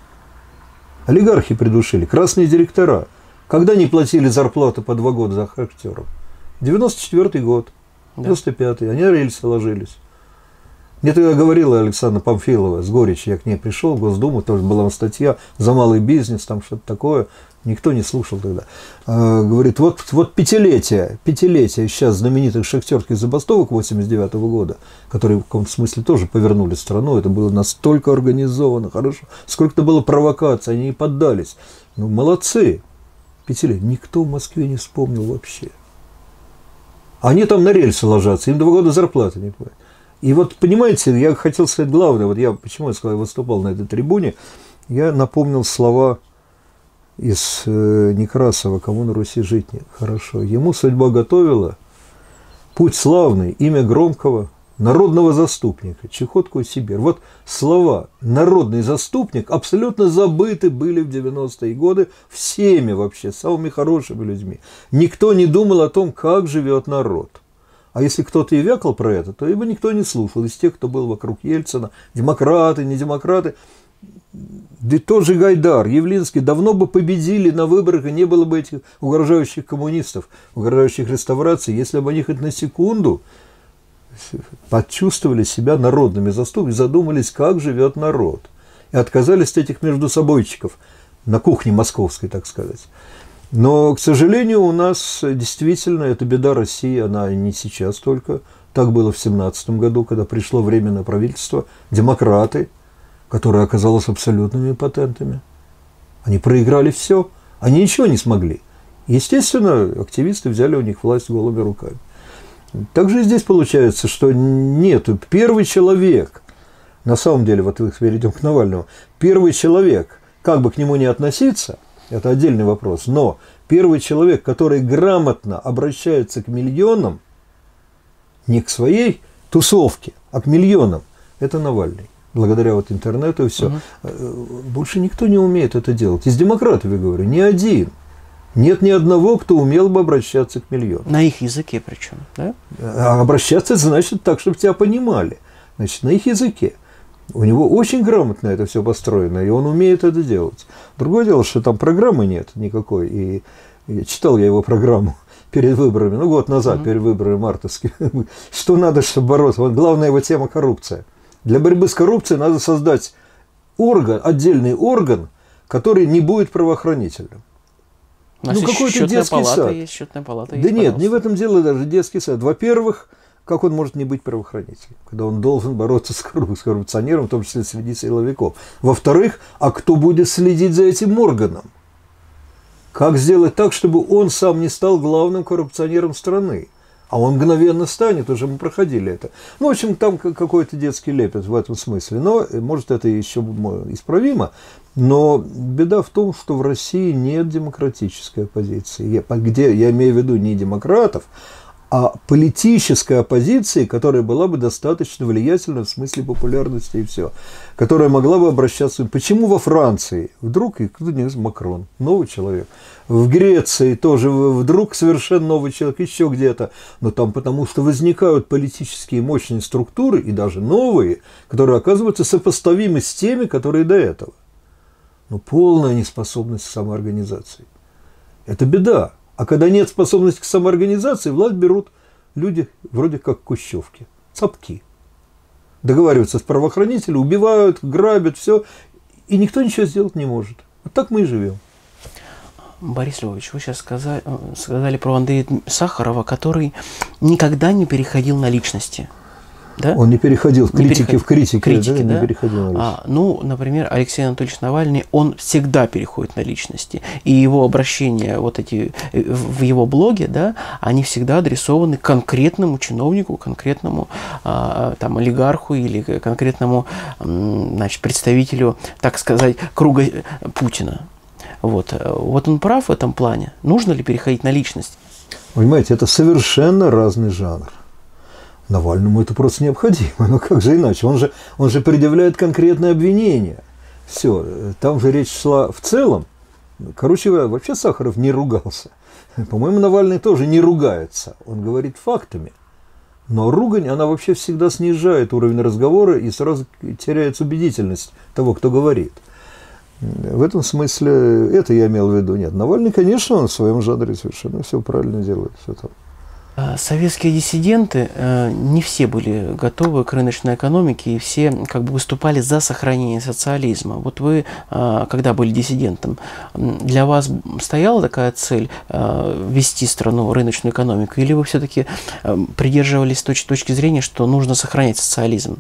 Олигархи придушили, красные директора. Когда не платили зарплату по 2 года за актеров? 94-й год, 95-й. Они на рельсы ложились. Мне тогда говорила Александра Памфилова с горечью, я к ней пришел в Госдуму, тоже была статья за малый бизнес, там что-то такое. Никто не слушал тогда. Говорит, вот пятилетие сейчас знаменитых шахтерских забастовок 89-го года, которые в каком-то смысле тоже повернули страну, это было настолько организовано, хорошо, сколько-то было провокаций, они не поддались. Ну, молодцы. Пятилетие. Никто в Москве не вспомнил вообще. Они там на рельсы ложатся, им 2 года зарплаты не платят. И вот, понимаете, я хотел сказать главное, вот я, почему я сказал, я выступал на этой трибуне, я напомнил слова из Некрасова «Кому на Руси жить нет хорошо». Ему судьба готовила путь славный, имя громкого, народного заступника, чехотку и Сибирь. Вот слова «народный заступник» абсолютно забыты были в 90-е годы всеми вообще, самыми хорошими людьми. Никто не думал о том, как живет народ. А если кто-то и вякал про это, то его никто не слушал. Из тех, кто был вокруг Ельцина, демократы, не демократы. Да тот же Гайдар, Явлинский давно бы победили на выборах, и не было бы этих угрожающих коммунистов, угрожающих реставраций, если бы они хоть на секунду почувствовали себя народными заступниками, задумались, как живет народ. И отказались от этих междусобойчиков на кухне московской, так сказать. Но, к сожалению, у нас действительно, это беда России, она не сейчас только. Так было в 2017 году, когда пришло временное правительство, демократы, которые оказались абсолютными импотентами. Они проиграли все, они ничего не смогли. Естественно, активисты взяли у них власть голыми руками. Также и здесь получается, что нет, первый человек, на самом деле, вот перейдем к Навальному, первый человек, как бы к нему ни относиться, это отдельный вопрос, но первый человек, который грамотно обращается к миллионам, не к своей тусовке, а к миллионам, это Навальный. Благодаря вот интернету и все. Больше никто не умеет это делать. Из демократов, я говорю, ни один. Нет ни одного, кто умел бы обращаться к миллионам. На их языке причем, да? А обращаться значит так, чтобы тебя понимали. Значит, на их языке. У него очень грамотно это все построено, и он умеет это делать. Другое дело, что там программы нет никакой. И читал я его программу перед выборами, ну, год назад, перед выборами мартовскими. Что надо, чтобы бороться? Вот главная его тема – коррупция. Для борьбы с коррупцией надо создать орган, отдельный орган, который не будет правоохранительным. Ну, какой-то детский сад. Есть, счетная палата есть, да нет, не в этом дело даже детский сад. Во-первых, как он может не быть правоохранителем, когда он должен бороться с коррупционером, в том числе среди силовиков. Во-вторых, а кто будет следить за этим органом? Как сделать так, чтобы он сам не стал главным коррупционером страны? А он мгновенно станет, уже мы проходили это. Ну, в общем, там какой-то детский лепет в этом смысле. Но, может, это еще исправимо. Но беда в том, что в России нет демократической оппозиции. Где, я имею в виду не демократов, а политической оппозиции, которая была бы достаточно влиятельна в смысле популярности и все. Которая могла бы обращаться. Почему во Франции вдруг, и кто-нибудь Макрон, новый человек. В Греции тоже вдруг совершенно новый человек, еще где-то. Но там потому что возникают политические мощные структуры, и даже новые, которые оказываются сопоставимы с теми, которые до этого. Но полная неспособность к самоорганизации. Это беда. А когда нет способности к самоорганизации, власть берут люди вроде как кущевки, цапки. Договариваются с правоохранителями, убивают, грабят, все. И никто ничего сделать не может. Вот так мы и живем. Борис Львович, вы сейчас сказали про Андрея Сахарова, который никогда не переходил на личности. Да? Он не переходил в критике, да? не переходил на личности. Ну, например, Алексей Анатольевич Навальный, он всегда переходит на личности. И его обращения вот эти в его блоге, да, они всегда адресованы конкретному чиновнику, конкретному там, олигарху или конкретному, значит, представителю, так сказать, круга Путина. Вот он прав в этом плане. Нужно ли переходить на личность? Понимаете, это совершенно разный жанр. Навальному это просто необходимо. Но как же иначе? Он же предъявляет конкретные обвинения. Все. Там же речь шла в целом. Короче говоря, вообще Сахаров не ругался. По-моему, Навальный тоже не ругается. Он говорит фактами. Но ругань, она вообще всегда снижает уровень разговора и сразу теряется убедительность того, кто говорит. В этом смысле это я имел в виду. Нет, Навальный, конечно, он в своем жанре совершенно все правильно делает. Все там. Советские диссиденты не все были готовы к рыночной экономике, и все как бы выступали за сохранение социализма. Вот вы, когда были диссидентом, для вас стояла такая цель ввести страну в рыночную экономику, или вы все-таки придерживались точки зрения, что нужно сохранять социализм?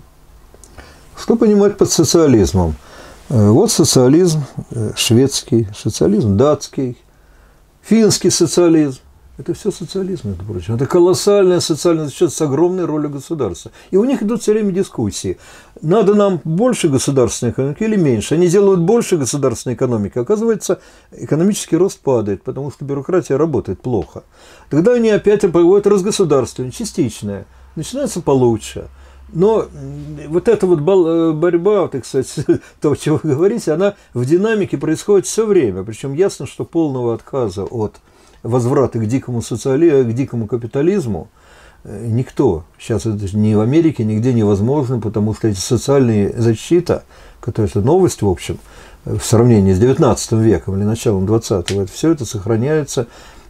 Что понимать под социализмом? Вот социализм шведский, социализм датский, финский социализм. Это все социализм, между прочим. Это колоссальная социальная защита с огромной ролью государства. И у них идут все время дискуссии. Надо нам больше государственной экономики или меньше? Они делают больше государственной экономики. Оказывается, экономический рост падает, потому что бюрократия работает плохо. Тогда они опять проводят разгосударствование, частичное. Начинается получше. Но вот эта вот борьба, так сказать, то, о чем вы говорите, она в динамике происходит все время. Причем ясно, что полного отказа от возврата к дикому социализму, к дикому капитализму никто. Сейчас это ни в Америке, нигде невозможно, потому что эти социальные защита, которые это новость, в общем, в сравнении с 19 веком или началом 20-го, все это сохраняется.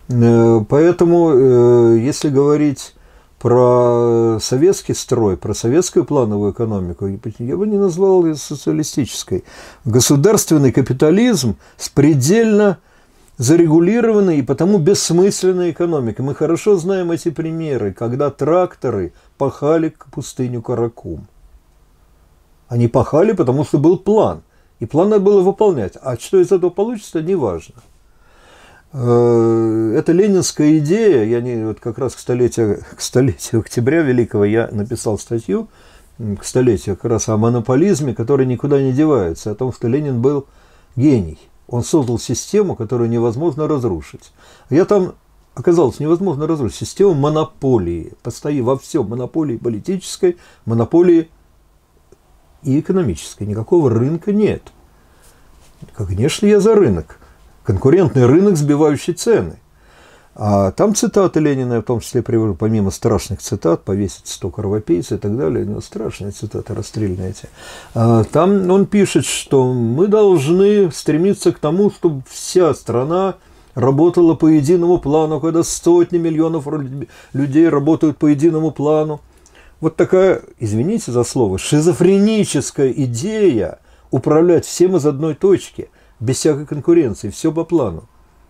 Поэтому, если говорить про советский строй, про советскую плановую экономику, я бы не назвал ее социалистической. Государственный капитализм с предельно зарегулированной и потому бессмысленной экономикой. Мы хорошо знаем эти примеры, когда тракторы пахали пустыню Каракум. Они пахали, потому что был план. И план надо было выполнять. А что из этого получится, неважно. Это ленинская идея. Я не, вот как раз к столетию октября Великого я написал статью к столетию как раз о монополизме, который никуда не девается, о том, что Ленин был гений. Он создал систему, которую невозможно разрушить. Я там, оказалось, невозможно разрушить систему монополии. Во всем монополии политической, монополии и экономической. Никакого рынка нет. Конечно, я за рынок. Конкурентный рынок, сбивающий цены. А там цитаты Ленина, в том числе привожу, помимо страшных цитат, повесить 100 кровопийцев и так далее, но страшные цитаты, расстрельные эти. Там он пишет, что мы должны стремиться к тому, чтобы вся страна работала по единому плану, когда сотни миллионов людей работают по единому плану. Вот такая, извините за слово, шизофреническая идея управлять всем из одной точки, без всякой конкуренции, все по плану.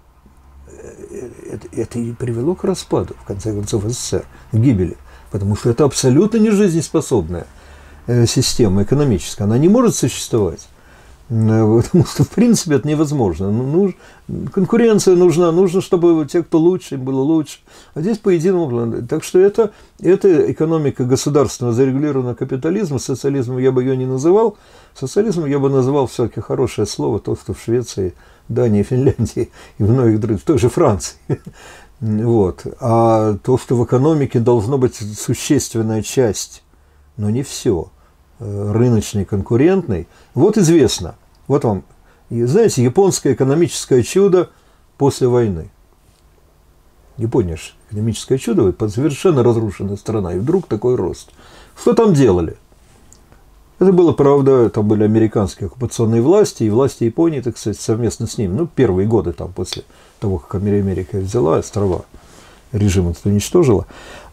Это и привело к распаду, в конце концов, СССР, к гибели. Потому что это абсолютно не жизнеспособная система экономическая. Она не может существовать. Потому что, в принципе, это невозможно. Конкуренция нужна, чтобы те, кто лучше, им было лучше. А здесь по единому плану. Так что это экономика государственного зарегулированного капитализма. Социализмом я бы ее не называл. Социализмом я бы называл все-таки хорошее слово, то, что в Швеции, Дании, Финляндии и многих других, в той же Франции. Вот. А то, что в экономике должна быть существенная часть, но не все, рыночный, конкурентный, вот известно. Вот вам, знаете, японское экономическое чудо после войны. Япония же экономическое чудо, совершенно разрушенная страна, и вдруг такой рост. Что там делали? Это было, правда, там были американские оккупационные власти, и власти Японии, так сказать, совместно с ними. Первые годы там, после того, как Америка взяла острова, режим это уничтожила.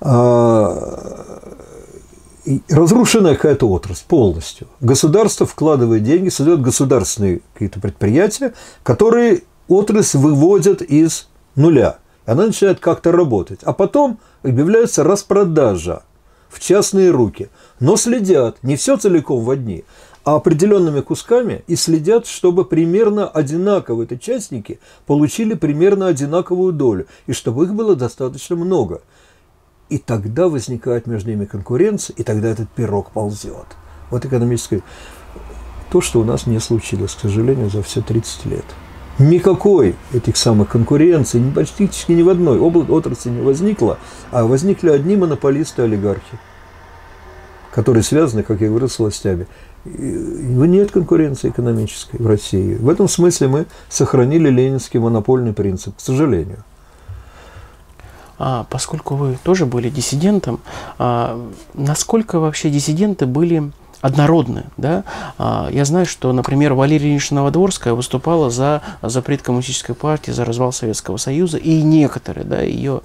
И разрушенная какая-то отрасль полностью. Государство вкладывает деньги, создает государственные какие-то предприятия, которые отрасль выводят из нуля. Она начинает как-то работать. А потом объявляется распродажа. в частные руки, но следят не все целиком в одни, а определенными кусками и следят, чтобы примерно одинаковые участники получили примерно одинаковую долю, и чтобы их было достаточно много. И тогда возникает между ними конкуренция, и тогда этот пирог ползет. Вот экономическое. То, что у нас не случилось, к сожалению, за все 30 лет. Никакой этих самых конкуренций практически ни в одной отрасли не возникло, а возникли одни монополисты-олигархи, которые связаны, как я говорил, с властями. Нет конкуренции экономической в России. В этом смысле мы сохранили ленинский монопольный принцип, к сожалению. Поскольку вы тоже были диссидентом, насколько вообще диссиденты были однородны? Да? Я знаю, что, например, Валерия Ильинична Новодворская выступала за запрет коммунистической партии, за развал Советского Союза, и некоторые, да, ее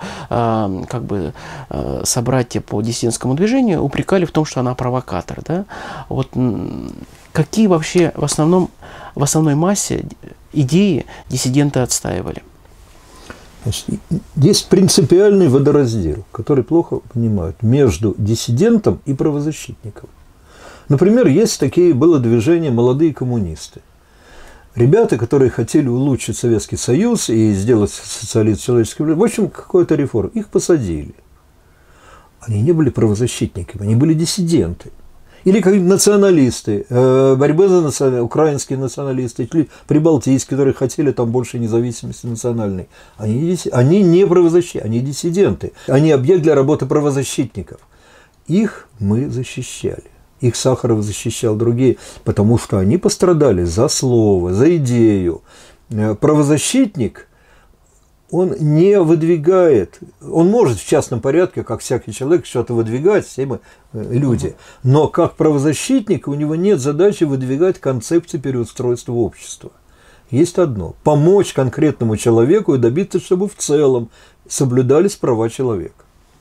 собратья по диссидентскому движению упрекали в том, что она провокатор. Да? Вот какие вообще в основной массе идеи диссиденты отстаивали? Значит, есть принципиальный водораздел, который плохо понимают, между диссидентом и правозащитником. Например, было движение «Молодые коммунисты». Ребята, которые хотели улучшить Советский Союз и сделать социализм человеческим, в общем, какую-то реформу, их посадили. Они не были правозащитниками, они были диссиденты. Или как националисты, борьбы за украинские националисты, или прибалтийские, которые хотели там больше независимости национальной. Они не правозащитники, они диссиденты. Они объект для работы правозащитников. Их мы защищали. Их Сахаров защищал, другие, потому что они пострадали за слово, за идею. Правозащитник, он не выдвигает, он может в частном порядке, как всякий человек, что-то выдвигать, все мы люди, но как правозащитник у него нет задачи выдвигать концепции переустройства общества. Есть одно – помочь конкретному человеку и добиться, чтобы в целом соблюдались права человека.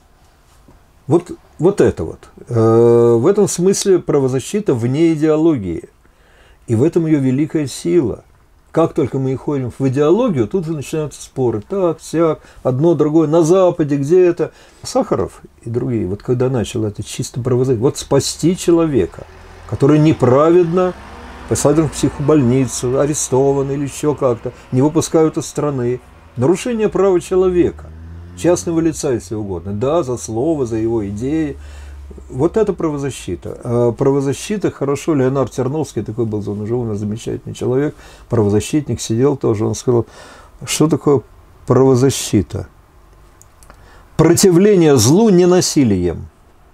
Вот это вот. В этом смысле правозащита вне идеологии. И в этом ее великая сила. Как только мы ходим в идеологию, тут же начинаются споры. Так, сяк, одно, другое, на Западе, где это. Сахаров и другие, вот когда начал это чисто правозащитить, вот спасти человека, который неправедно посажен в психбольницу, арестован или еще как-то, не выпускают из страны. Нарушение права человека. Частного лица, если угодно. Да, за слово, за его идеи. Вот это правозащита. А правозащита, хорошо, Леонард Терновский, такой был живой, замечательный человек, правозащитник, сидел тоже, он сказал, что такое правозащита? Противление злу не насилием,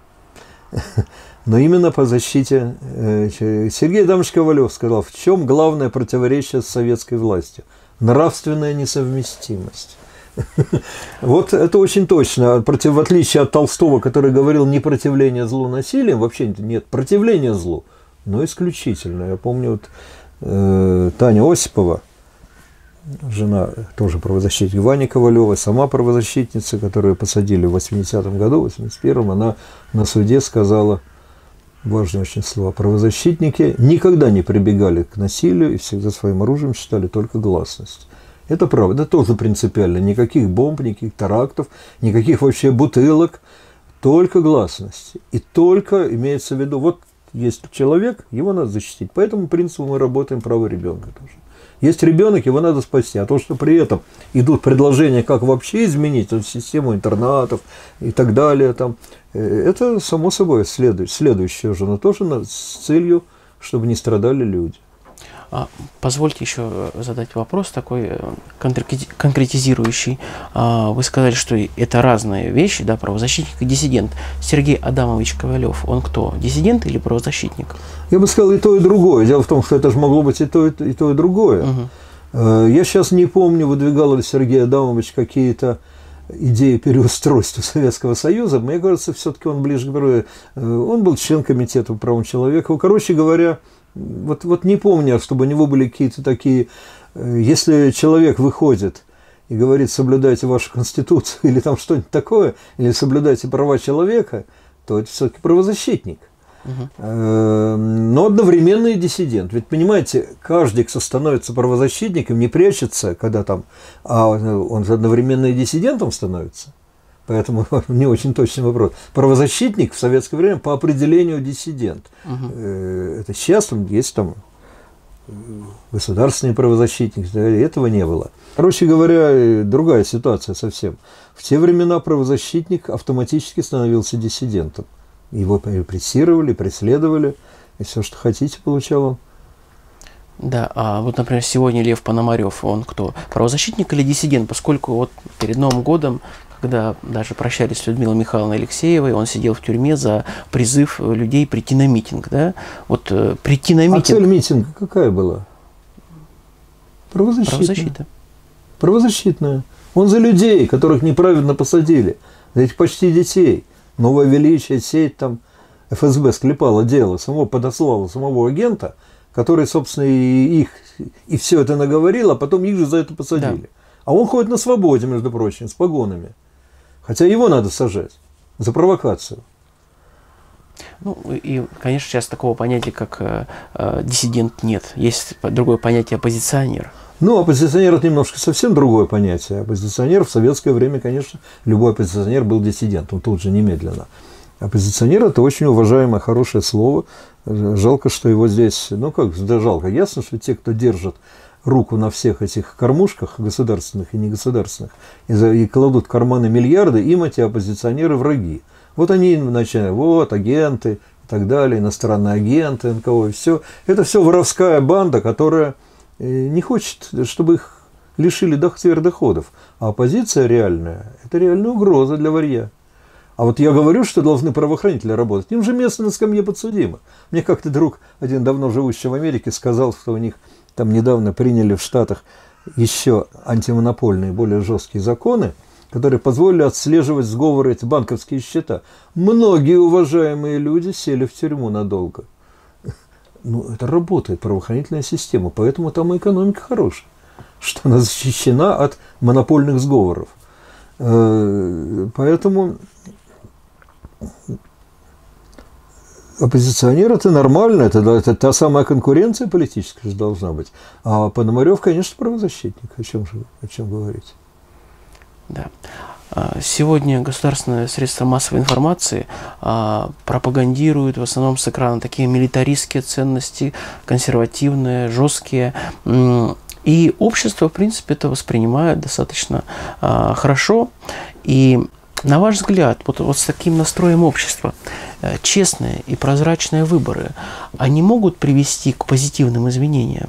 но именно по защите. Сергей Адамович Ковалев сказал, в чем главное противоречие с советской властью? Нравственная несовместимость. Вот это очень точно. В отличие от Толстого, который говорил не противление злу насилием, вообще нет, противление злу, но исключительно. Я помню, Таня Осипова, жена тоже правозащитника Вани Ковалева, сама правозащитница, которую посадили в 80-м году, в 81-м, она на суде сказала, важные очень слова, правозащитники никогда не прибегали к насилию и всегда своим оружием считали только гласность. Это правда, это тоже принципиально. Никаких бомб, никаких терактов, никаких вообще бутылок, только гласность. И только имеется в виду, вот есть человек, его надо защитить. По этому принципу мы работаем право ребенка тоже. Есть ребенок, его надо спасти. А то, что при этом идут предложения, как вообще изменить систему интернатов и так далее, там, это само собой следующее уже, но тоже с целью, чтобы не страдали люди. Позвольте еще задать вопрос такой конкретизирующий. Вы сказали, что это разные вещи, да, правозащитник и диссидент. Сергей Адамович Ковалев, он кто, диссидент или правозащитник? Я бы сказал и то, и другое. Дело в том, что это же могло быть и то, и другое. Угу. Я сейчас не помню, выдвигал ли Сергей Адамович какие-то идеи переустройства Советского Союза. Мне кажется, все-таки он ближе к... Он был член комитета по правам человека. Короче говоря, вот не помню, чтобы у него были какие-то такие... Если человек выходит и говорит, соблюдайте вашу конституцию, или там что-нибудь такое, или соблюдайте права человека, то это все-таки правозащитник. Но одновременно и диссидент. Ведь, понимаете, каждый, кто становится правозащитником, не прячется, когда там... А он же одновременно и диссидентом становится. Поэтому не очень точный вопрос. Правозащитник в советское время по определению диссидент. Это сейчас там есть там государственный правозащитник, этого не было. Короче говоря, другая ситуация совсем. В те времена правозащитник автоматически становился диссидентом. Его репрессировали, преследовали, и все, что хотите, получал он. Да, а вот, например, сегодня Лев Пономарев, он кто? Правозащитник или диссидент? Поскольку вот перед Новым годом, когда даже прощались с Людмилой Михайловной Алексеевой, он сидел в тюрьме за призыв людей прийти на митинг, да? Вот прийти на митинг... А цель митинга какая была? Правозащита. Правозащитная. Он за людей, которых неправильно посадили, за этих почти детей. Новое величие, сеть там, ФСБ склепало дело, подослало самого агента, который, собственно, и все это наговорил, а потом их же за это посадили. Да. А он ходит на свободе, между прочим, с погонами. Хотя его надо сажать за провокацию. Ну, и, конечно, сейчас такого понятия, как диссидент, нет. Есть другое понятие оппозиционер. Ну, оппозиционер – это немножко совсем другое понятие. Оппозиционер в советское время, конечно, любой оппозиционер был диссидентом, тут же немедленно. Оппозиционер – это очень уважаемое, хорошее слово. Жалко, что его здесь… Ну, как, да жалко. Ясно, что те, кто держит руку на всех этих кормушках, государственных и негосударственных, и кладут в карманы миллиарды, им эти оппозиционеры враги. Вот они начинают, вот, агенты и так далее, иностранные агенты, НКО, и все. Это все воровская банда, которая не хочет, чтобы их лишили сверхдоходов. А оппозиция реальная – это реальная угроза для варья. А вот я говорю, что должны правоохранители работать. Им же место на скамье подсудимых. Мне как-то друг, один давно живущий в Америке, сказал, что у них там недавно приняли в Штатах еще антимонопольные, более жесткие законы, которые позволили отслеживать сговоры, эти банковские счета. Многие уважаемые люди сели в тюрьму надолго. Ну, это работает, правоохранительная система, поэтому там и экономика хорошая, что она защищена от монопольных сговоров. Поэтому оппозиционер – это нормально, это та самая конкуренция политическая же должна быть. А Пономарев, конечно, правозащитник, о чем говорить. Да. Сегодня государственные средства массовой информации пропагандируют в основном с экрана такие милитаристские ценности, консервативные, жесткие. И общество, в принципе, это воспринимает достаточно хорошо. И, на ваш взгляд, вот с таким настроем общества, честные и прозрачные выборы, они могут привести к позитивным изменениям?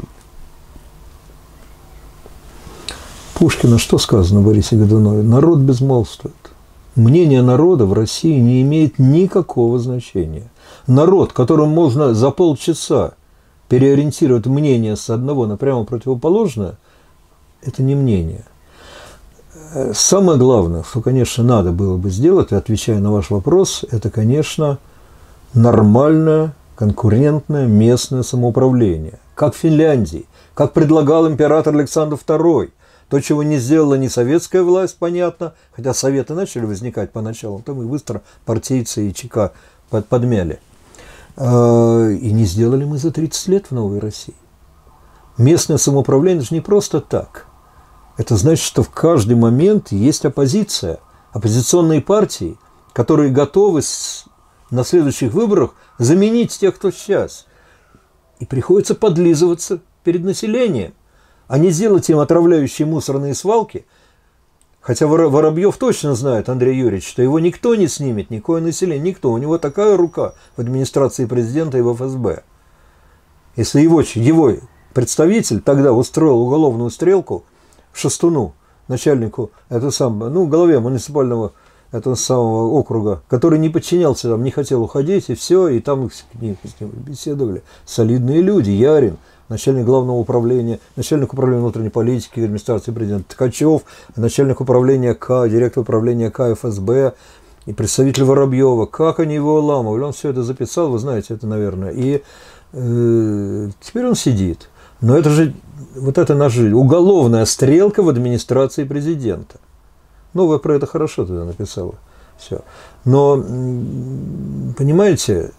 Пушкина что сказано в Борисе Годунове? Народ безмолвствует. Мнение народа в России не имеет никакого значения. Народ, которому можно за полчаса переориентировать мнение с одного на прямо противоположное, это не мнение. Самое главное, что, конечно, надо было бы сделать, отвечая на ваш вопрос, это, конечно, нормальное, конкурентное местное самоуправление. Как в Финляндии, как предлагал император Александр II. То, чего не сделала ни советская власть, понятно, хотя советы начали возникать поначалу, там их быстро партийцы и ЧК подмяли. И не сделали мы за 30 лет в Новой России. Местное самоуправление – это же не просто так. Это значит, что в каждый момент есть оппозиция, оппозиционные партии, которые готовы на следующих выборах заменить тех, кто сейчас. И приходится подлизываться перед населением, а не сделать им отравляющие мусорные свалки. Хотя Воробьев точно знает, Андрей Юрьевич, что его никто не снимет, никакое население, никто. У него такая рука в администрации президента и в ФСБ. Если его представитель тогда устроил уголовную стрелку Шастуну, начальнику главе муниципального этого самого округа, который не подчинялся, там, не хотел уходить, и все, и там с ним беседовали солидные люди, Ярин, начальник главного управления, начальник управления внутренней политики администрации президента Ткачев, начальник управления директор управления ФСБ и представитель Воробьева. Как они его ламывали? Он все это записал, вы знаете это, наверное. И теперь он сидит. Но это же, вот это наша уголовная стрелка в администрации президента. Новая про это хорошо тогда написала. Все. Но, понимаете,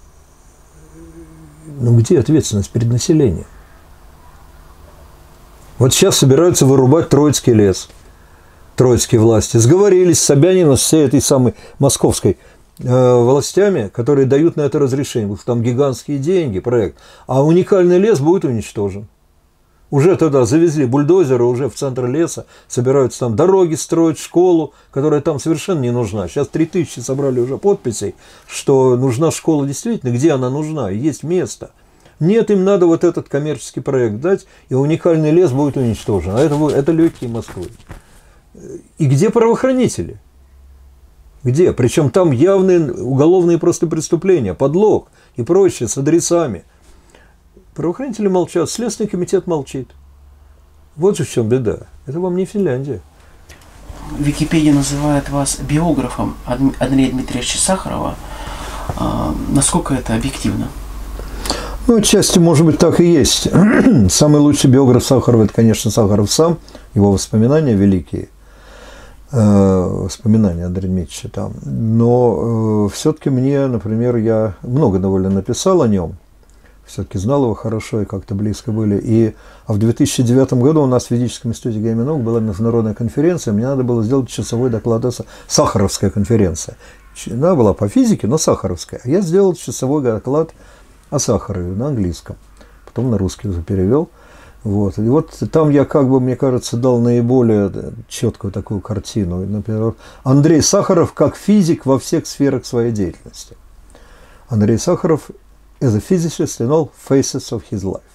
где ответственность перед населением? Вот сейчас собираются вырубать Троицкий лес. троицкие власти, сговорились с Собяниным, с всей этой самой московской властями, которые дают на это разрешение, потому что там гигантские деньги, проект, а уникальный лес будет уничтожен. Уже тогда завезли бульдозеры, уже в центр леса собираются там дороги строить, школу, которая там совершенно не нужна. Сейчас 3000 собрали уже подписей, что нужна школа действительно, где она нужна, есть место. Нет, им надо вот этот коммерческий проект дать, и уникальный лес будет уничтожен. А это легкие Москвы. И где правоохранители? Где? Причем там явные уголовные просто преступления, подлог и прочее с адресами. Правоохранители молчат, Следственный комитет молчит. Вот же в чем беда. Это вам не Финляндия. Википедия называет вас биографом Андрея Дмитриевича Сахарова. Насколько это объективно? Ну, отчасти, может быть, так и есть. Самый лучший биограф Сахарова – это, конечно, Сахаров сам, его воспоминания великие, воспоминания Андрея Дмитриевича там. Но все-таки мне, например, я много довольно написал о нем, все-таки знал его хорошо и как-то близко были. А в 2009 году у нас в Ведическом институте географии наук была международная конференция, мне надо было сделать часовой доклад, Сахаровская конференция. Она была по физике, но Сахаровская. А я сделал часовой доклад о Сахарове на английском, потом на русский уже перевел. Вот. И вот там я, как бы, мне кажется, дал наиболее четкую такую картину. Например, Андрей Сахаров как физик во всех сферах своей деятельности. Андрей Сахаров as a physicist in all phases of his life.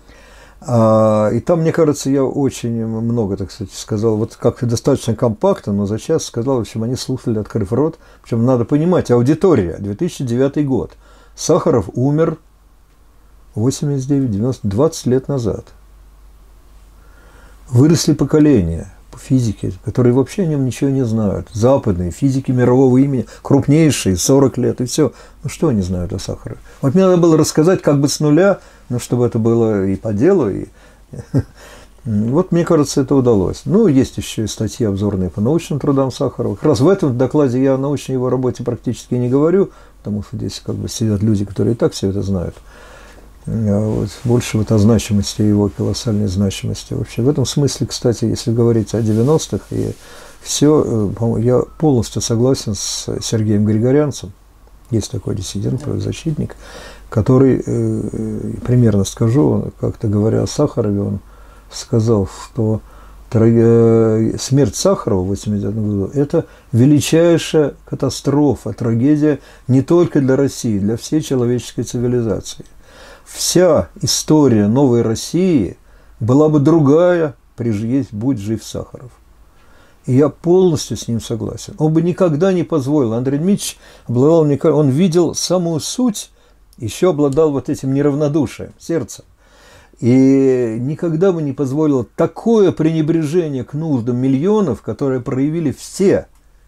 И там, мне кажется, я очень много, так сказать, сказал, вот как-то достаточно компактно, но за час сказал, в общем, они слушали, открыв рот. Причем надо понимать, аудитория, 2009 год. Сахаров умер 89, 90, 20 лет назад. Выросли поколения по физике, которые вообще о нем ничего не знают. Западные физики мирового имени, крупнейшие, 40 лет, и все. Ну, что они знают о Сахарове? Вот мне надо было рассказать как бы с нуля, ну, чтобы это было и по делу, и... Вот, мне кажется, это удалось. Ну, есть еще и статьи обзорные по научным трудам Сахарова. Как раз в этом докладе я о научной его работе практически не говорю, потому что здесь как бы сидят люди, которые и так все это знают. Вот, больше вот о значимости его, колоссальной значимости. Вообще, в этом смысле, кстати, если говорить о 90-х, и все, я полностью согласен с Сергеем Григорянцем. Есть такой диссидент, правозащитник, который, примерно скажу, он, как-то говоря о Сахарове, он сказал, что смерть Сахарова в 1989 году – это величайшая катастрофа, трагедия не только для России, для всей человеческой цивилизации. Вся история новой России была бы другая, будь жив Сахаров. И я полностью с ним согласен. Он бы никогда не позволил. Андрей Дмитриевич обладал он видел самую суть, еще обладал вот этим неравнодушием сердца. И никогда бы не позволил такое пренебрежение к нуждам миллионов, которые проявили все,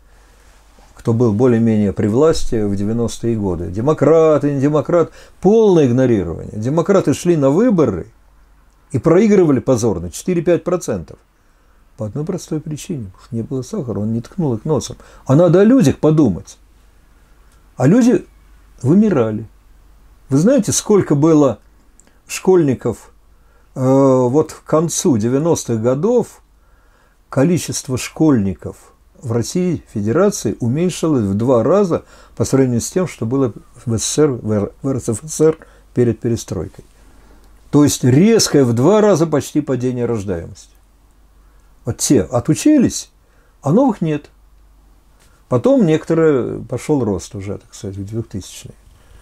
кто был более-менее при власти в 90-е годы. Демократы, не демократы, полное игнорирование. Демократы шли на выборы и проигрывали позорно 4-5%. По одной простой причине. Потому что не было Сахара, он не ткнул их носом. А надо о людях подумать. А люди вымирали. Вы знаете, сколько было школьников вот к концу 90-х годов? Количество школьников в России Федерации уменьшилось в 2 раза по сравнению с тем, что было в СССР, в РСФСР перед перестройкой. То есть резкое в 2 раза почти падение рождаемости. Вот те отучились, а новых нет. Потом некоторые пошел рост уже, так сказать, в 2000-е.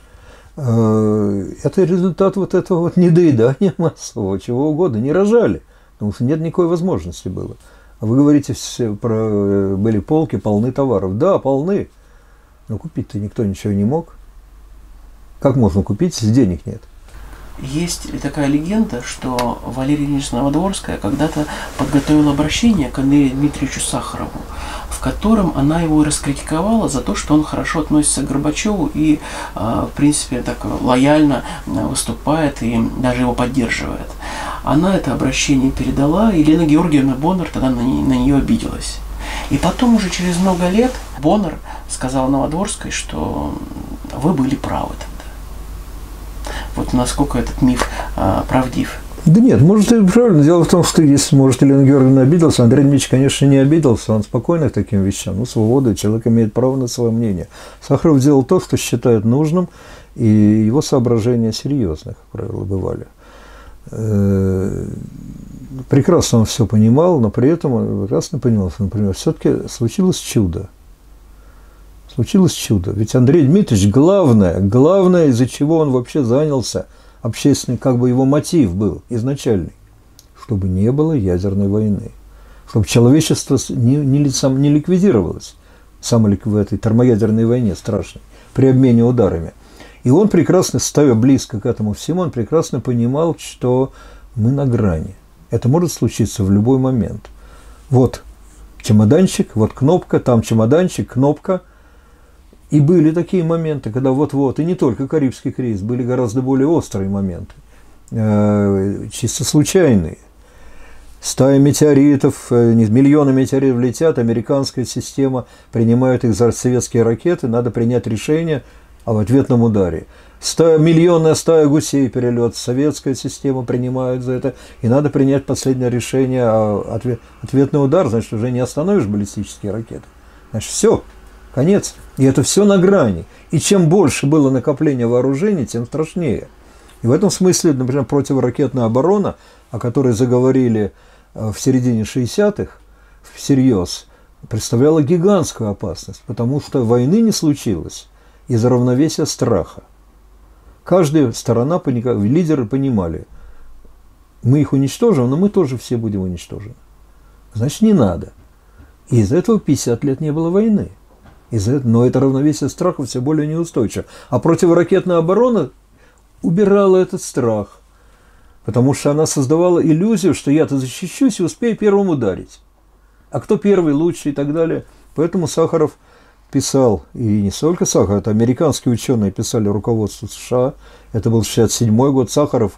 Это результат вот этого вот недоедания массового, чего угодно, не рожали, потому что нет никакой возможности было. А вы говорите, все были полки полны товаров. Да, полны, но купить-то никто ничего не мог. Как можно купить, если денег нет? Есть такая легенда, что Валерия Ильинична Новодворская когда-то подготовила обращение к Андрею Дмитриевичу Сахарову, в котором она его раскритиковала за то, что он хорошо относится к Горбачеву и, в принципе, так лояльно выступает и даже его поддерживает. Она это обращение передала, и Елена Георгиевна Боннер тогда на нее обиделась. И потом уже через много лет Боннер сказала Новодворской, что вы были правы тогда. Вот насколько этот миф правдив. Да нет, может, и правильно. Дело в том, что если, может, Елена Георгиевна обиделся, Андрей Дмитриевич, конечно, не обиделся, он спокойно к таким вещам. Ну, свобода, человек имеет право на свое мнение. Сахаров делал то, что считает нужным, и его соображения серьезные, как правило, бывали. Прекрасно он все понимал, но при этом он прекрасно понимал, что, например, все-таки случилось чудо. Случилось чудо. Ведь Андрей Дмитриевич, главное, из-за чего он вообще занялся, общественный, как бы его мотив был изначальный, чтобы не было ядерной войны, чтобы человечество не ликвидировалось в этой термоядерной войне страшной, при обмене ударами. И он прекрасно, стоя близко к этому всему, он прекрасно понимал, что мы на грани. Это может случиться в любой момент. Вот чемоданчик, вот кнопка, там чемоданчик, кнопка. И были такие моменты, когда вот-вот, и не только Карибский кризис, были гораздо более острые моменты, чисто случайные. Стая метеоритов, миллионы метеоритов летят, американская система принимает их за советские ракеты, надо принять решение об ответном ударе. Миллионная стая гусей перелет, советская система принимает за это, и надо принять последнее решение, ответный удар, значит, уже не остановишь баллистические ракеты. Значит, все. Конец. И это все на грани. И чем больше было накопления вооружений, тем страшнее. И в этом смысле, например, противоракетная оборона, о которой заговорили в середине 60-х всерьез, представляла гигантскую опасность, потому что войны не случилось из-за равновесия страха. Каждая сторона, лидеры понимали, мы их уничтожим, но мы тоже все будем уничтожены. Значит, не надо. И из-за этого 50 лет не было войны. Но это равновесие страха все более неустойчиво. А противоракетная оборона убирала этот страх, потому что она создавала иллюзию, что я-то защищусь и успею первым ударить. А кто первый, лучше и так далее. Поэтому Сахаров писал, и не только Сахаров, это американские ученые писали руководству США, это был 1967 год, Сахаров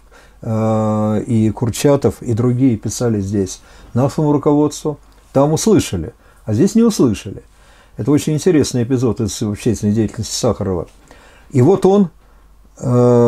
и Курчатов и другие писали здесь нашему руководству, там услышали, а здесь не услышали. Это очень интересный эпизод из общественной деятельности Сахарова. И вот он в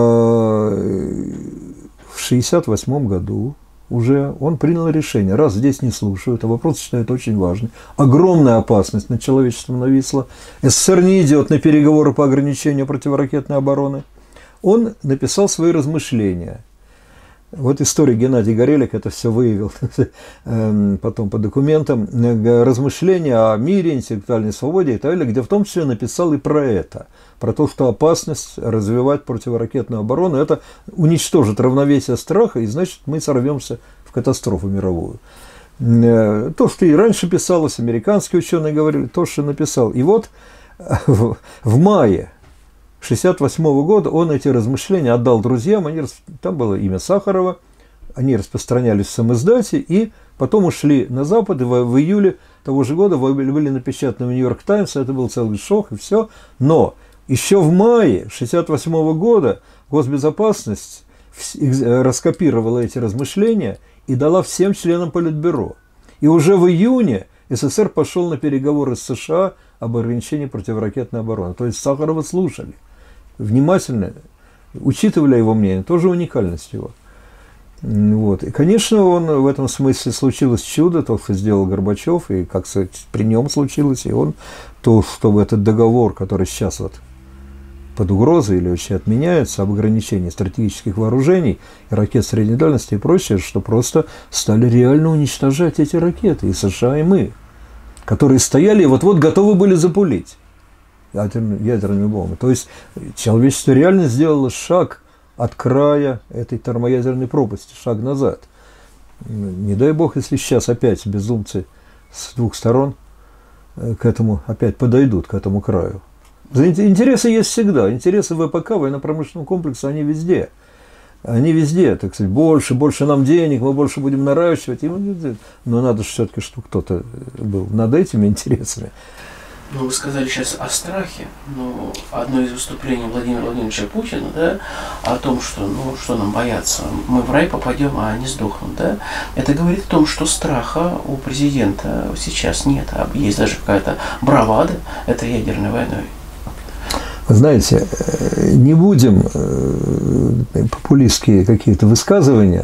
1968 году уже он принял решение, раз здесь не слушают, а вопрос считают очень важный, огромная опасность над человечеством нависла, СССР не идет на переговоры по ограничению противоракетной обороны, он написал свои размышления. Вот историк Геннадий Горелик это все выявил потом по документам, размышления о мире, интеллектуальной свободе и так далее, где в том числе написал и про это, про то, что опасность развивать противоракетную оборону, это уничтожит равновесие страха, и значит мы сорвемся в катастрофу мировую. То, что и раньше писалось, американские ученые говорили, то, что написал. И вот в мае 1968 года он эти размышления отдал друзьям, там было имя Сахарова, они распространялись в самоиздате, и потом ушли на Запад, и в июле того же года были напечатаны в Нью-Йорк Таймс, это был целый шок, и все. Но еще в мае 1968 года госбезопасность раскопировала эти размышления и дала всем членам Политбюро. И уже в июне СССР пошел на переговоры с США об ограничении противоракетной обороны. То есть Сахарова слушали внимательно, учитывали его мнение, тоже уникальность его. Вот. И, конечно, в этом смысле случилось чудо, то, что сделал Горбачев, и, как сказать, при нем случилось, и он, то, чтобы этот договор, который сейчас вот под угрозой или вообще отменяется, об ограничении стратегических вооружений, ракет средней дальности и прочее, что просто стали реально уничтожать эти ракеты, и США, и мы, которые стояли и вот-вот готовы были запулить ядерными бомбами. То есть человечество реально сделало шаг от края этой термоядерной пропасти, шаг назад. Не дай бог, если сейчас опять безумцы с двух сторон к этому опять подойдут, к этому краю. Интересы есть всегда. Интересы ВПК, военно-промышленного комплекса, они везде. Они везде, так сказать, больше нам денег, мы больше будем наращивать. Но надо же все-таки, чтобы кто-то был над этими интересами. Ну, вы сказали сейчас о страхе, но одно из выступлений Владимира Владимировича Путина, да, о том, что, что нам бояться, мы в рай попадем, а не сдохнем, да, это говорит о том, что страха у президента сейчас нет, а есть даже какая-то бравада этой ядерной войной. Вы знаете, не будем популистские какие-то высказывания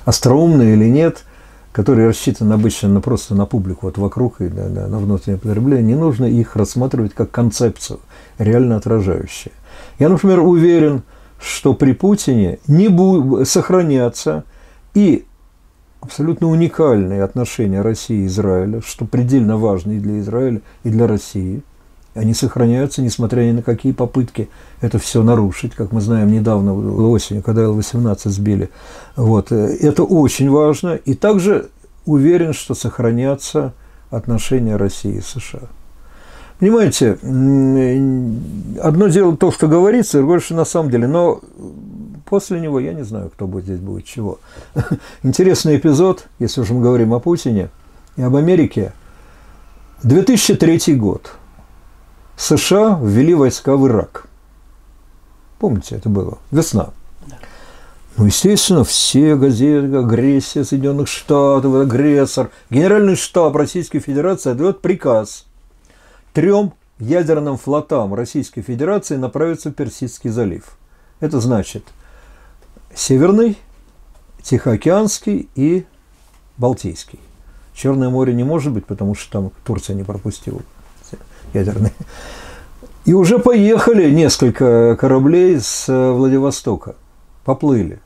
остроумные или нет, которые рассчитаны обычно просто на публику вот вокруг и на внутреннее потребление, не нужно их рассматривать как концепцию, реально отражающую. Я, например, уверен, что при Путине сохранятся и абсолютно уникальные отношения России и Израиля, что предельно важно и для Израиля, и для России. Они сохраняются, несмотря ни на какие попытки это все нарушить, как мы знаем недавно, осенью, когда Ил-18 сбили. Вот. Это очень важно. И также уверен, что сохранятся отношения России и США. Понимаете, одно дело то, что говорится, другое, что на самом деле, но после него я не знаю, кто будет здесь будет чего. Интересный эпизод, если уж мы говорим о Путине и об Америке. 2003 год. США ввели войска в Ирак. Помните, это было? Весна. Ну, естественно, все газеты, агрессия Соединенных Штатов, агрессор. Генеральный штаб Российской Федерации отдает приказ 3 ядерным флотам Российской Федерации направиться в Персидский залив. Это значит Северный, Тихоокеанский и Балтийский. Черное море не может быть, потому что там Турция не пропустила ядерные. И уже поехали несколько кораблей с Владивостока. Поплыли.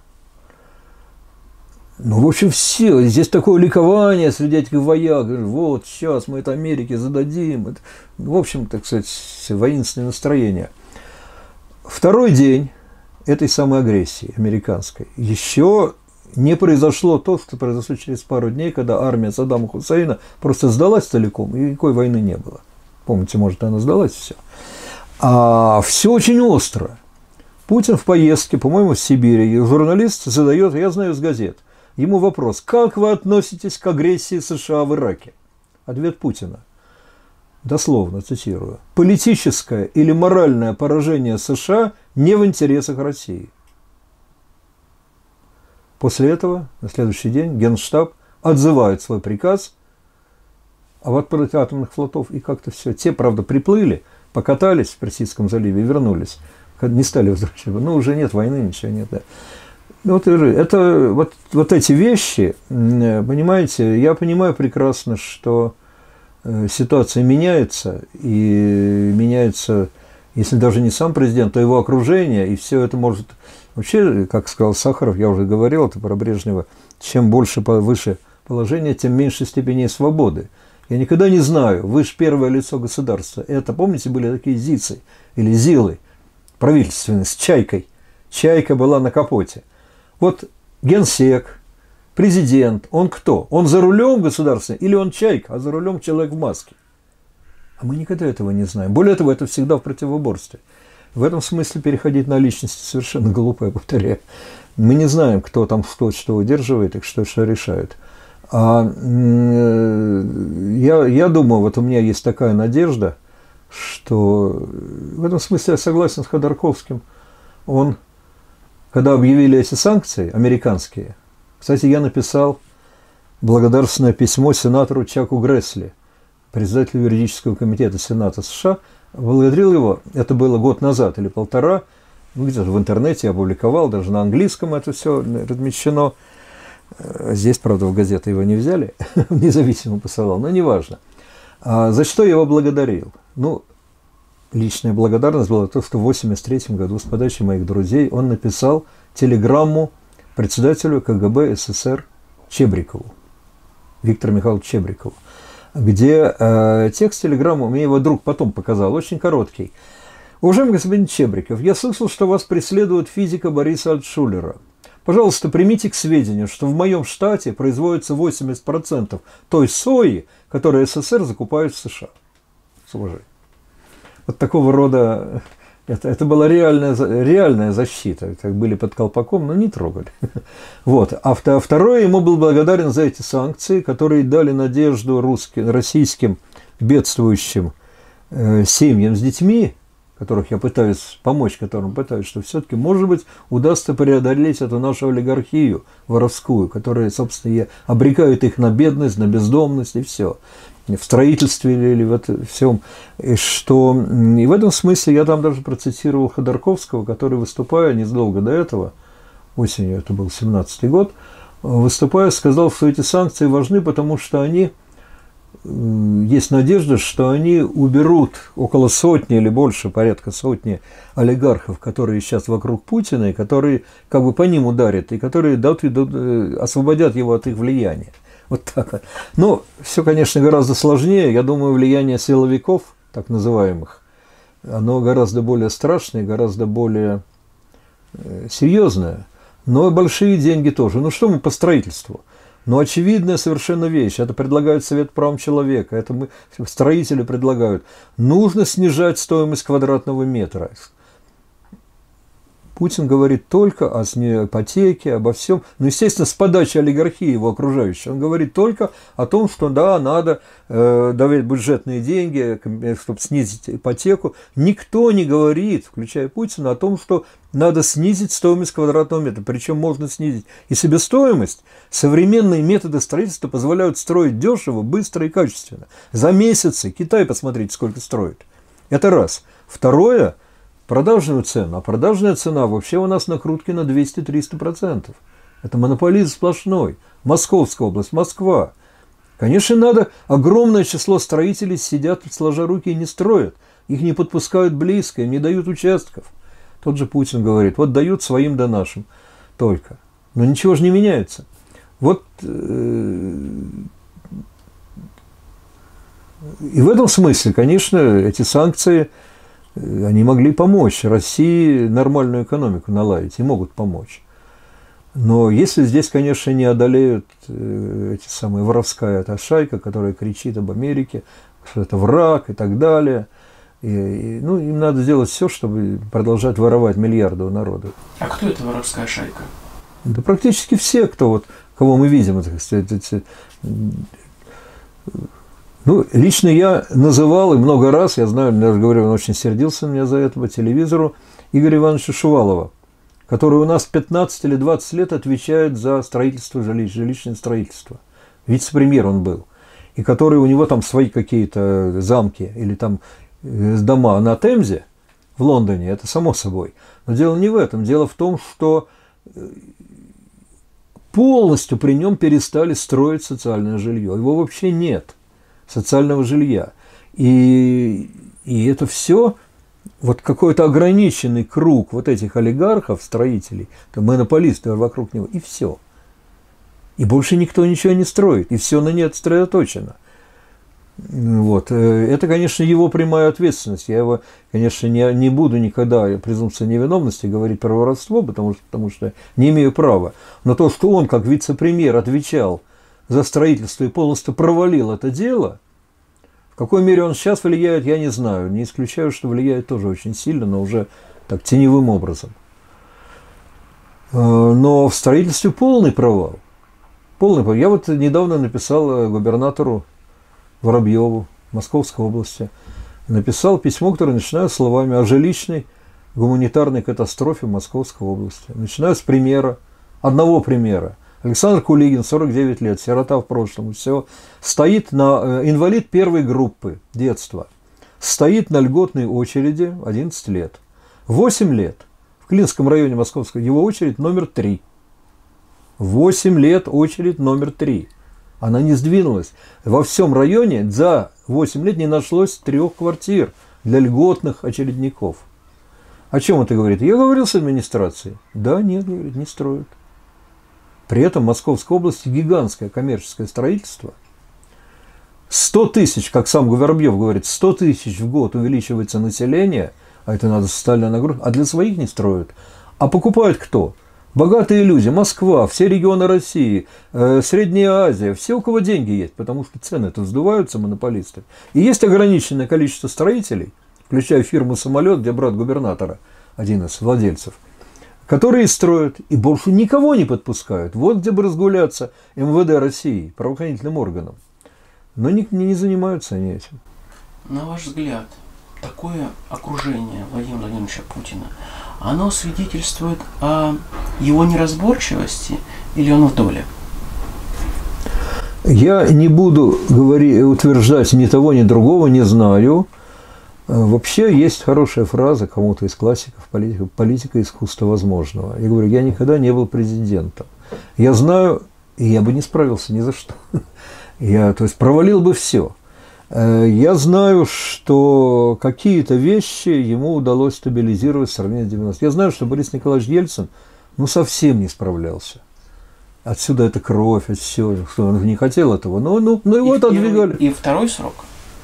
Ну, в общем, все. Здесь такое ликование среди этих вояк. Вот, сейчас мы это Америке зададим. Это, в общем, так сказать, воинственное настроение. Второй день этой самой агрессии американской еще не произошло то, что произошло через пару дней, когда армия Саддама Хусейна просто сдалась целиком, и никакой войны не было. Помните, может, она сдалась, все. А все очень остро. Путин в поездке, по-моему, в Сибири, журналист задает, я знаю из газет, ему вопрос: как вы относитесь к агрессии США в Ираке? Ответ Путина, дословно цитирую: политическое или моральное поражение США не в интересах России. После этого, на следующий день, Генштаб отзывает свой приказ об отправке атомных флотов, и как-то все. Те, правда, приплыли, покатались в Персидском заливе и вернулись. Не стали возвращаться. Ну, уже нет войны, ничего нет. Да. Вот, это, вот эти вещи, понимаете, я понимаю прекрасно, что ситуация меняется, и меняется, если даже не сам президент, то его окружение, и все это может... Вообще, как сказал Сахаров, я уже говорил это про Брежнева, чем выше положение, тем меньше степени свободы. Я никогда не знаю, вы же первое лицо государства. Это, помните, были такие зицы или зилы правительственные с чайкой. Чайка была на капоте. Вот генсек, президент, он кто? Он за рулем государственный или он чайка, а за рулем человек в маске? А мы никогда этого не знаем. Более того, это всегда в противоборстве. В этом смысле переходить на личности совершенно глупо, я повторяю. Мы не знаем, кто там что удерживает и что решает. Я думаю, вот у меня есть такая надежда, что в этом смысле я согласен с Ходорковским. Он, когда объявили эти санкции американские, кстати, я написал благодарственное письмо сенатору Чаку Грэсли, председателю юридического комитета Сената США, благодарил его, это было год назад или полтора, где-то в интернете я опубликовал, даже на английском это все размещено. Здесь, правда, в газеты его не взяли, независимо посылал, но неважно. За что я его благодарил? Ну, личная благодарность была то, что в 1983 году с подачи моих друзей он написал телеграмму председателю КГБ СССР Чебрикову, Виктору Михайловичу Чебрикову, где текст телеграммы, мне его друг потом показал, очень короткий. Уважаемый господин Чебриков, я слышал, что вас преследует физика Бориса Альтшулера. Пожалуйста, примите к сведению, что в моем штате производится 80% той сои, которую СССР закупает в США. С уважением. Вот такого рода, это была реальная защита. Как были под колпаком, но не трогали. Вот. А второе, ему был благодарен за эти санкции, которые дали надежду российским бедствующим семьям с детьми, которых я пытаюсь помочь, которым пытаюсь, что все-таки, может быть, удастся преодолеть эту нашу олигархию воровскую, которая, собственно, обрекает их на бедность, на бездомность и все. В строительстве или в этом всем. И в этом смысле я там даже процитировал Ходорковского, который, выступая незадолго до этого, осенью, это был 1917 год, выступая, сказал, что эти санкции важны, потому что есть надежда, что они уберут около сотни или больше, порядка сотни олигархов, которые сейчас вокруг Путина, и которые как бы по ним ударят, и которые освободят его от их влияния. Вот так. Но все, конечно, гораздо сложнее. Я думаю, влияние силовиков, так называемых, оно гораздо более страшное, гораздо более серьезное. Но и большие деньги тоже. Ну что мы по строительству? Но очевидная совершенно вещь. Это предлагает Совет прав человека, это строители предлагают. Нужно снижать стоимость квадратного метра. Путин говорит только о ипотеке, обо всем. Ну, естественно, с подачи олигархии его окружающей. Он говорит только о том, что да, надо давать бюджетные деньги, чтобы снизить ипотеку. Никто не говорит, включая Путина, о том, что надо снизить стоимость квадратного метра. Причем можно снизить и себестоимость. Современные методы строительства позволяют строить дешево, быстро и качественно. За месяцы. Китай, посмотрите, сколько строит. Это раз. Второе. Продажную цену. А продажная цена вообще у нас накрутки на 200-300%. Это монополизм сплошной. Московская область, Москва. Конечно, надо. Огромное число строителей сидят, сложа руки, и не строят. Их не подпускают близко, им не дают участков. Тот же Путин говорит, вот дают своим да нашим только. Но ничего же не меняется. Вот и в этом смысле, конечно, эти санкции, они могли помочь России нормальную экономику наладить и могут помочь. Но если здесь, конечно, не одолеют эти самые воровская эта шайка, которая кричит об Америке, что это враг и так далее, ну, им надо сделать все, чтобы продолжать воровать миллиарды у народа. А кто эта воровская шайка? Да практически все, кого мы видим. Ну, лично я называл, и много раз, я знаю, даже говорю, он очень сердился на меня за это по телевизору, Игоря Ивановича Шувалова, который у нас 15 или 20 лет отвечает за строительство жилищное строительство. Вице-премьер он был. И который у него там свои какие-то замки или там дома на Темзе в Лондоне, это само собой. Но дело не в этом. Дело в том, что полностью при нем перестали строить социальное жилье. Его вообще нет, социального жилья. И это все вот какой-то ограниченный круг вот этих олигархов, строителей, монополисты вокруг него, и все. И больше никто ничего не строит, и все на нет сосредоточено. Вот. Это, конечно, его прямая ответственность. Я его, конечно, не буду никогда презумпция невиновности говорить про воровство, потому что не имею права. Но то, что он, как вице-премьер, отвечал за строительство и полностью провалил это дело, в какой мере он сейчас влияет, я не знаю. Не исключаю, что влияет тоже очень сильно, но уже так теневым образом. Но в строительстве полный провал. Полный провал. Я вот недавно написал губернатору Воробьеву Московской области. Написал письмо, которое начинаю словами о жилищной гуманитарной катастрофе в Московской области. Начинаю с примера, одного примера. Александр Кулигин, 49 лет, сирота в прошлом, все, стоит инвалид первой группы детства, стоит на льготной очереди 11 лет. 8 лет в Клинском районе Московской, его очередь номер 3. 8 лет очередь номер 3. Она не сдвинулась. Во всем районе за 8 лет не нашлось 3 квартир для льготных очередников. О чем это говорит? Я говорил с администрацией. Да, нет, говорит, не строят. При этом в Московской области гигантское коммерческое строительство. 100 тысяч, как сам Воробьев говорит, 100 тысяч в год увеличивается население, а это надо социальная нагрузка, а для своих не строят. А покупают кто? Богатые люди, Москва, все регионы России, Средняя Азия, все, у кого деньги есть, потому что цены-то вздуваются, монополисты. И есть ограниченное количество строителей, включая фирму «Самолет», где брат губернатора, один из владельцев, которые строят и больше никого не подпускают. Вот где бы разгуляться МВД России, правоохранительным органам. Но не занимаются они этим. На ваш взгляд, такое окружение Владимира Владимировича Путина, оно свидетельствует о его неразборчивости или он в доле? Я не буду утверждать ни того, ни другого, не знаю. Вообще есть хорошая фраза кому-то из классиков политика искусства возможного. Я говорю, я никогда не был президентом. Я знаю И я бы не справился ни за что. То есть провалил бы все. Я знаю, что какие-то вещи ему удалось стабилизировать в сравнении с 90-х. Я знаю, что Борис Николаевич Ельцин совсем не справлялся. Отсюда эта кровь, это все, что он не хотел этого. Но его отодвигали. И второй срок?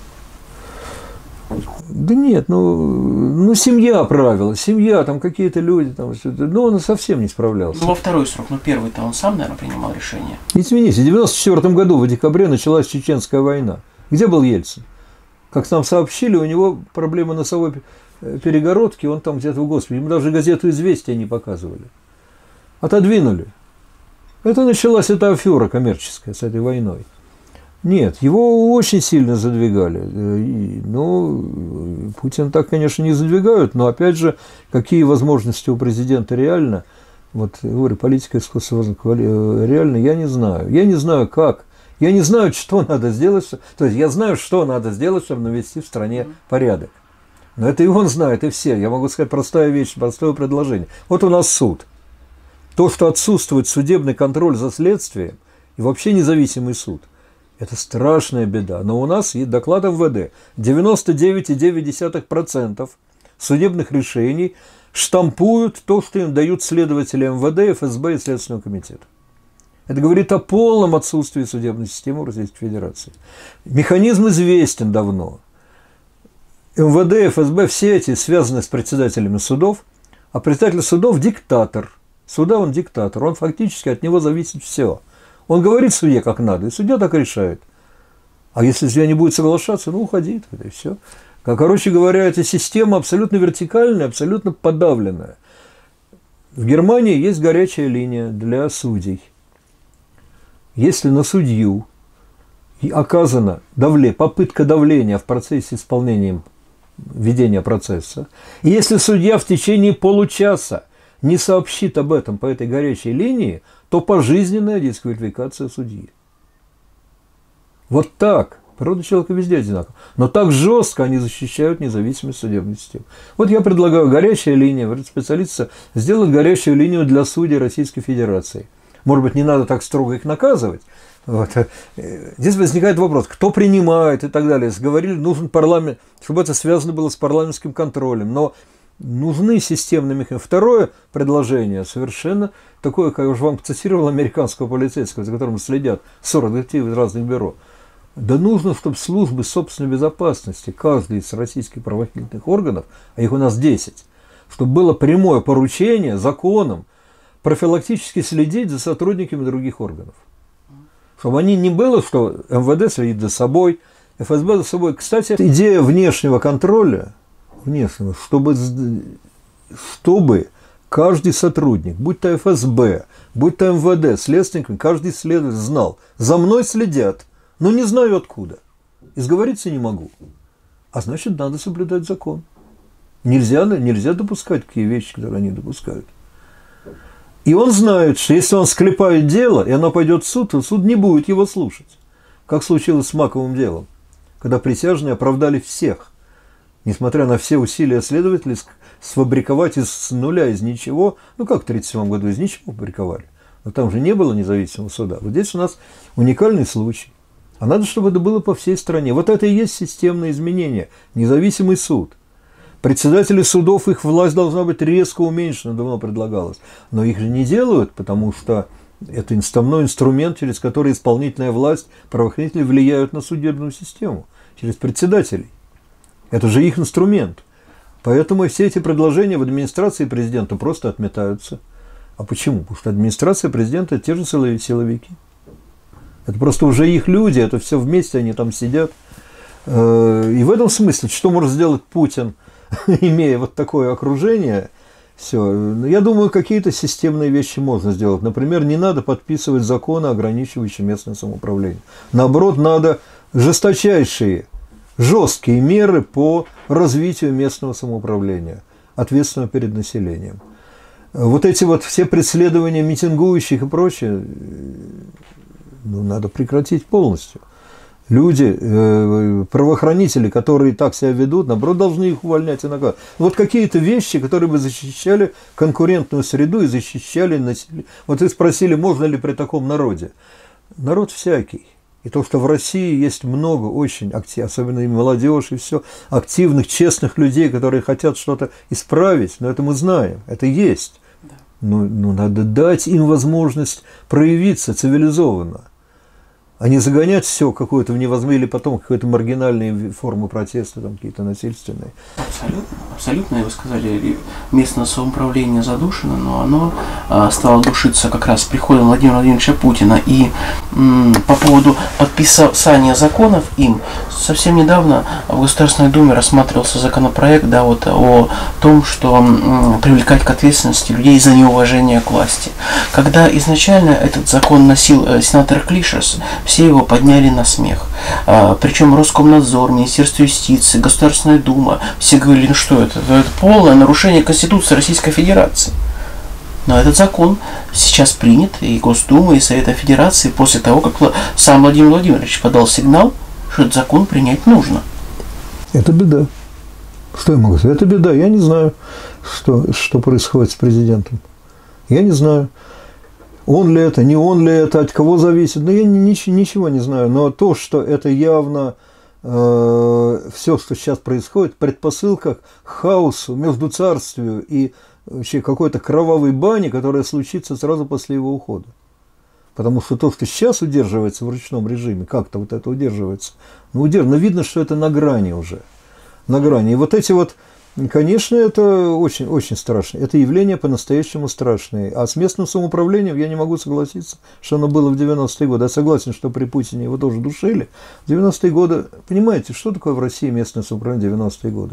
Да нет, семья правила, семья, там какие-то люди, там, он совсем не справлялся. Во второй срок, первый-то он сам, наверное, принимал решение. Извините, в 1994 году, в декабре, началась Чеченская война. Где был Ельцин? Как нам сообщили, у него проблемы носовой перегородки, он там где-то в госпитале. Ему даже газету «Известия» не показывали. Отодвинули. Это началась эта афера коммерческая с этой войной. Нет, его очень сильно задвигали. Путин так, конечно, не задвигают, но, опять же, какие возможности у президента реально, говорю, политика искусства реально, я не знаю. Я не знаю, как. Я не знаю, что надо сделать. То есть, я знаю, что надо сделать, чтобы навести в стране порядок. Но это и он знает, и все. Я могу сказать простая вещь, простое предложение. Вот у нас суд. То, что отсутствует судебный контроль за следствием и вообще независимый суд, это страшная беда. Но у нас есть доклад МВД. 99,9% судебных решений штампуют то, что им дают следователи МВД, ФСБ и Следственного комитета. Это говорит о полном отсутствии судебной системы Российской Федерации. Механизм известен давно. МВД, ФСБ, все эти связаны с председателями судов, а председатель судов – диктатор. Суда он диктатор, он фактически, от него зависит все. Он говорит судье, как надо, и судья так решает. А если судья не будет соглашаться, уходит, и все. Короче говоря, эта система абсолютно вертикальная, абсолютно подавленная. В Германии есть горячая линия для судей. Если на судью оказана попытка давления в процессе исполнения ведения процесса, и если судья в течение получаса не сообщит об этом по этой горячей линии, то пожизненная дисквалификация судьи. Вот так. Природа человека везде одинакова. Но так жестко они защищают независимость судебной системы. Вот я предлагаю горячая линия, специалисты сделать горячую линию для судей Российской Федерации. Может быть, не надо так строго их наказывать. Здесь возникает вопрос, кто принимает и так далее. Говорили, нужен парламент, чтобы это связано было с парламентским контролем. Но нужны системные механизмы. Второе предложение совершенно такое, как я уже вам цитировал, американского полицейского, за которым следят 40 детективов из разных бюро. Да нужно, чтобы службы собственной безопасности, каждый из российских правоохранительных органов, а их у нас 10, чтобы было прямое поручение законом профилактически следить за сотрудниками других органов. Чтобы они не было, что МВД следит за собой, ФСБ за собой. Кстати, идея внешнего контроля, чтобы каждый сотрудник, будь то ФСБ, будь то МВД, следственник, каждый следователь знал, за мной следят, но не знаю откуда. И сговориться не могу. А значит, надо соблюдать закон. Нельзя допускать такие вещи, которые они допускают. И он знает, что если он склепает дело, и оно пойдет в суд, то суд не будет его слушать. Как случилось с Маковым делом, когда присяжные оправдали всех. Несмотря на все усилия следователей сфабриковать из нуля, из ничего, как в 1937 году из ничего фабриковали. Но там же не было независимого суда. Вот здесь у нас уникальный случай. А надо, чтобы это было по всей стране. Вот это и есть системное изменение. Независимый суд. Председатели судов, их власть должна быть резко уменьшена, давно предлагалось. Но их же не делают, потому что это основной инструмент, через который исполнительная власть, правоохранители влияют на судебную систему. Через председателей. Это же их инструмент. Поэтому все эти предложения в администрации президента просто отметаются. А почему? Потому что администрация президента – это те же силовики. Это просто уже их люди, это все вместе, они там сидят. И в этом смысле, что может сделать Путин, имея вот такое окружение, все. Я думаю, какие-то системные вещи можно сделать. Например, не надо подписывать законы, ограничивающие местное самоуправление. Наоборот, надо жесточайшие, жесткие меры по развитию местного самоуправления, ответственного перед населением. Вот эти вот все преследования митингующих и прочее, надо прекратить полностью. Люди, правоохранители, которые так себя ведут, наоборот, должны их увольнять и наказывать. Вот какие-то вещи, которые бы защищали конкурентную среду и защищали население. Вот вы спросили, можно ли при таком народе. Народ всякий. И то, что в России есть много очень активных, особенно и молодежь, и все, активных, честных людей, которые хотят что-то исправить, но это мы знаем, это есть. Да. Ну, надо дать им возможность проявиться цивилизованно, а не загонять все какое-то в невозможное, или потом какие-то маргинальные формы протеста, там какие-то насильственные. Абсолютно, вы сказали, местное самоуправление задушено, но оно стало душиться как раз с приходом Владимира Владимировича Путина. И по поводу подписания законов им, совсем недавно в Государственной Думе рассматривался законопроект, да, вот, о том, что привлекать к ответственности людей за неуважение к власти. Когда изначально этот закон носил сенатор Клишес, все его подняли на смех. Причем Роскомнадзор, Министерство юстиции, Государственная Дума, все говорили, ну что это? Это полное нарушение Конституции Российской Федерации. Но этот закон сейчас принят и Госдумой, и Советом Федерации после того, как сам Владимир Владимирович подал сигнал, что этот закон принять нужно. Это беда. Что я могу сказать? Это беда. Я не знаю, что происходит с президентом. Я не знаю. Он ли это, не он ли это, от кого зависит. Но я ничего не знаю. Но то, что это явно все, что сейчас происходит, предпосылка к хаосу, междуцарствию и вообще какой-то кровавой бани, которая случится сразу после его ухода. Потому что то, что сейчас удерживается в ручном режиме, как-то вот это удерживается, но видно, что это на грани уже. На грани. И вот эти вот, конечно, это очень, очень страшно. Это явление по-настоящему страшное. А с местным самоуправлением я не могу согласиться, что оно было в 90-е годы. Я согласен, что при Путине его тоже душили. В 90-е годы, понимаете, что такое в России местное самоуправление в 90-е годы?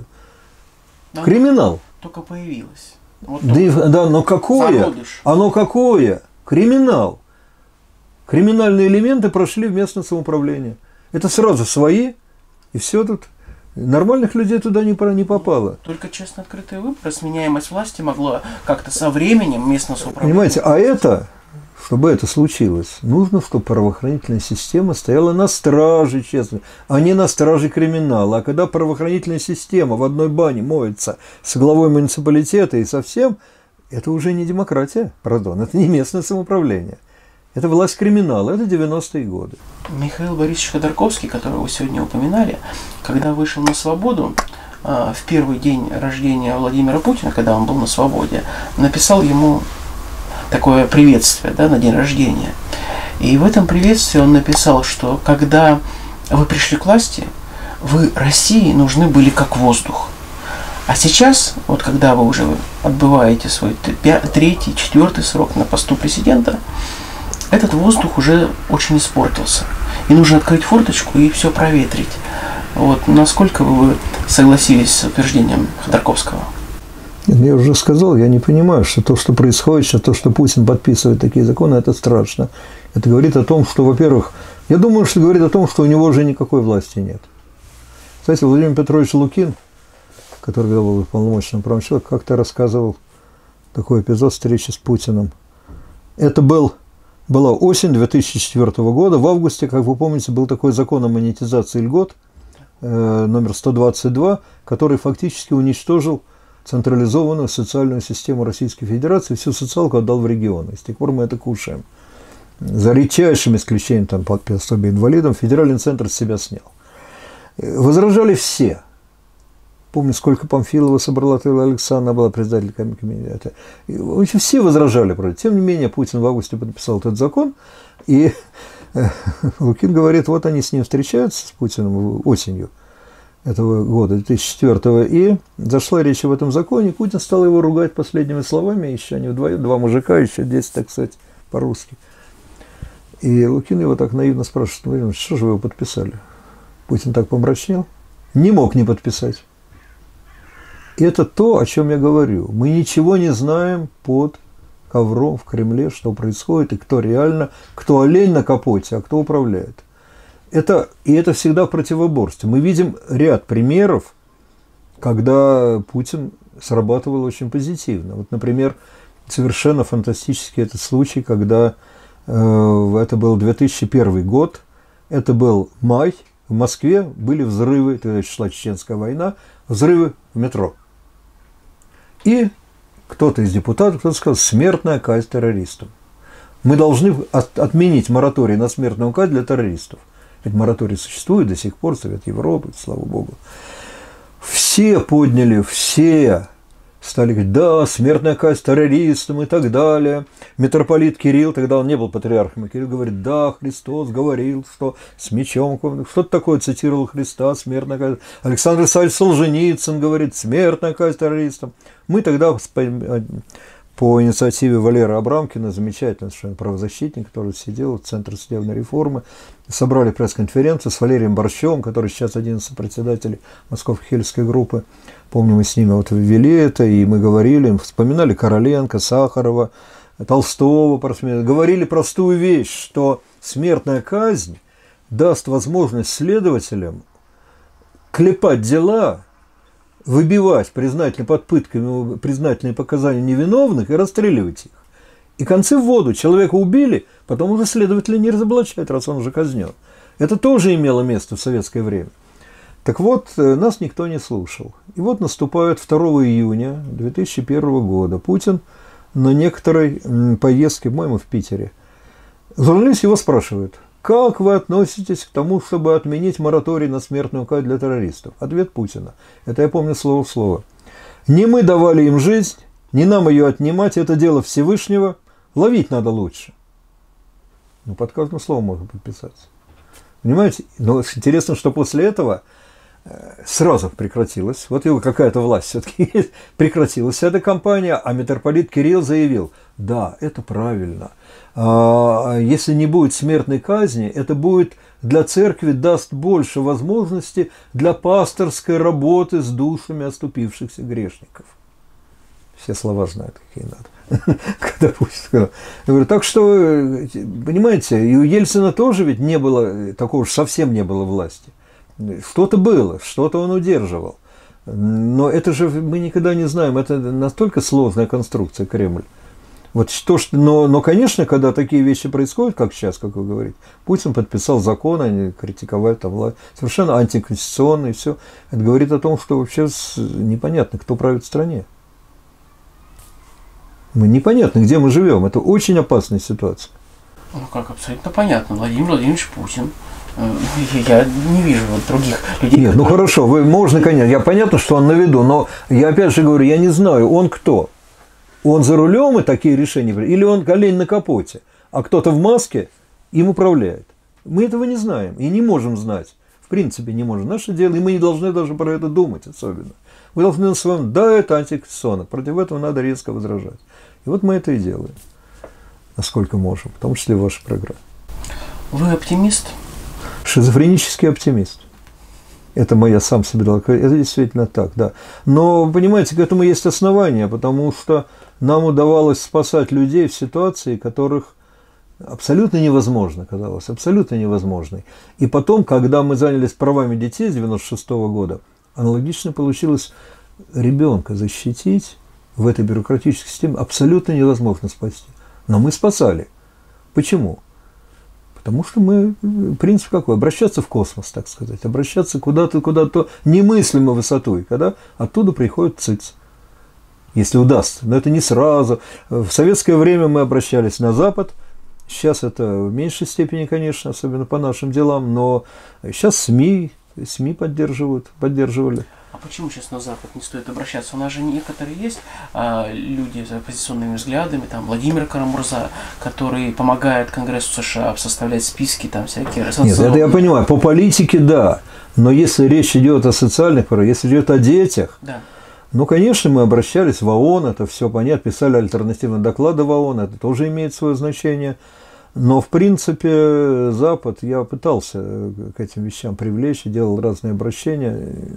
Криминал. Только появилось. Вот да, но какое? Зародыш. Оно какое? Криминал. Криминальные элементы прошли в местное самоуправление. Это сразу свои, и все тут. Нормальных людей туда не попало. Только честно открытый выбор, сменяемость власти могла как-то со временем местное самоуправление. Понимаете, а это, чтобы это случилось, нужно, чтобы правоохранительная система стояла на страже, честно, а не на страже криминала. А когда правоохранительная система в одной бане моется с главой муниципалитета и со всем, это уже не демократия, пардон, это не местное самоуправление. Это власть криминала, это 90-е годы. Михаил Борисович Ходорковский, которого вы сегодня упоминали, когда вышел на свободу, в первый день рождения Владимира Путина, когда он был на свободе, написал ему такое приветствие, да, на день рождения. И в этом приветствии он написал, что когда вы пришли к власти, вы России нужны были как воздух. А сейчас, вот когда вы уже отбываете свой третий, четвертый срок на посту президента, этот воздух уже очень испортился. И нужно открыть форточку и все проветрить. Вот. Насколько вы согласились с утверждением Ходорковского? Я уже сказал, я не понимаю, что то, что происходит, что то, что Путин подписывает такие законы, это страшно. Это говорит о том, что, во-первых, я думаю, что говорит о том, что у него уже никакой власти нет. Кстати, Владимир Петрович Лукин, который был уполномоченным правом человека, как-то рассказывал такой эпизод встречи с Путиным. Это была осень 2004 года. В августе, как вы помните, был такой закон о монетизации льгот, номер 122, который фактически уничтожил централизованную социальную систему Российской Федерации, всю социалку отдал в регионы. И с тех пор мы это кушаем. За редчайшим исключением там, по пособию инвалидам, федеральный центр с себя снял. Возражали все. Помню, сколько Памфилова собрала, Александра была председателем комитета. В общем, все возражали против. Тем не менее, Путин в августе подписал этот закон, и Лукин говорит, вот они с ним встречаются, с Путиным, осенью этого года, 2004-го, и зашла речь об этом законе, Путин стал его ругать последними словами, еще они вдвоем, два мужика, еще 10, так сказать, по-русски. И Лукин его так наивно спрашивает, Владимир, что же вы его подписали? Путин так помрачнел, не мог не подписать. И это то, о чем я говорю. Мы ничего не знаем под ковром в Кремле, что происходит, и кто реально, кто олень на капоте, а кто управляет. И это всегда в противоборстве. Мы видим ряд примеров, когда Путин срабатывал очень позитивно. Вот, например, совершенно фантастический этот случай, когда это был 2001 год, Это был май. В Москве были взрывы, тогда шла Чеченская война, взрывы в метро. И кто-то из депутатов, кто-то сказал, смертная казнь террористам. Мы должны отменить мораторий на смертную казнь для террористов. Ведь мораторий существует до сих пор, Совет Европы, слава богу. Все подняли, все стали говорить, да, смертная казнь террористам и так далее. Митрополит Кирилл, тогда он не был патриархом, Кирилл говорит, да, Христос говорил, что с мечом, что-то такое цитировал Христа, смертная казнь. Александр Исаевич Солженицын говорит, смертная казнь террористам. Мы тогда по инициативе Валеры Абрамкина, замечательный совершенно правозащитник, который сидел в Центре судебной реформы, собрали пресс-конференцию с Валерием Борщевым, который сейчас один из сопредседателей Московской хельской группы. Помню, мы с ними вот ввели это, и мы говорили, вспоминали Короленко, Сахарова, Толстого, говорили простую вещь, что смертная казнь даст возможность следователям клепать дела, выбивать признательные под пытками признательные показания невиновных и расстреливать их. И концы в воду. Человека убили, потом уже следователи не разоблачают, раз он уже казнен. Это тоже имело место в советское время. Так вот, нас никто не слушал. И вот наступает 2 июня 2001 года. Путин на некоторой поездке, по-моему, в Питере. Журналист его спрашивает, как вы относитесь к тому, чтобы отменить мораторий на смертную казнь для террористов? Ответ Путина. Это я помню слово в слово. Не мы давали им жизнь, не нам ее отнимать, это дело Всевышнего. Ловить надо лучше. Ну, под каждым словом можно подписаться. Понимаете? Но интересно, что после этого сразу прекратилась, вот его какая-то власть все-таки есть, прекратилась эта кампания, а митрополит Кирилл заявил, да, это правильно. Если не будет смертной казни, это будет для церкви даст больше возможностей для пасторской работы с душами оступившихся грешников. Все слова знают, какие надо. Когда Путин сказал. Я говорю, так что, понимаете, и у Ельцина тоже ведь не было, такого уж совсем не было власти. Что-то было, что-то он удерживал. Но это же мы никогда не знаем, это настолько сложная конструкция Кремль. Вот что, но, конечно, когда такие вещи происходят, как сейчас, как вы говорите, Путин подписал закон, они критиковали там власть, совершенно антиконституционный, и все. Это говорит о том, что вообще непонятно, кто правит в стране. Мы непонятно, где мы живем. Это очень опасная ситуация. Ну как, абсолютно понятно. Владимир Владимирович Путин. Я не вижу вот других людей. Нет, ну хорошо, можно, конечно. Я понятно, что он на виду, но я опять же говорю, я не знаю, он кто. Он за рулем и такие решения принимает, или он олень на капоте, а кто-то в маске им управляет. Мы этого не знаем и не можем знать. В принципе, не можем. Наше дело, и мы не должны даже про это думать особенно. Мы должны на своем, да, это антиконституционно, против этого надо резко возражать. И вот мы это и делаем, насколько можем, в том числе в вашей программе. Вы оптимист? Шизофренический оптимист. Это я сам себе дал. Это действительно так, да. Но, понимаете, к этому есть основания, потому что нам удавалось спасать людей в ситуации, которых абсолютно невозможно, казалось, абсолютно невозможной. И потом, когда мы занялись правами детей с 1996 года, аналогично получилось ребенка защитить в этой бюрократической системе абсолютно невозможно спасти. Но мы спасали. Почему? Потому что мы, принцип какой? Обращаться в космос, так сказать. Обращаться куда-то немыслимой высотой, когда оттуда приходит ЦИЦ. Если удастся. Но это не сразу. В советское время мы обращались на Запад. Сейчас это в меньшей степени, конечно, особенно по нашим делам. Но сейчас СМИ поддерживали. А почему сейчас на Запад не стоит обращаться? У нас же некоторые есть люди с оппозиционными взглядами, там Владимир Карамурза, который помогает Конгрессу США составлять списки, там всякие... Нет, это я понимаю, по политике да, но если речь идет о социальных правах, если идет о детях, да. Ну, конечно, мы обращались в ООН, это все понятно, писали альтернативные доклады в ООН, это тоже имеет свое значение. Но, в принципе, Запад, я пытался к этим вещам привлечь, делал разные обращения,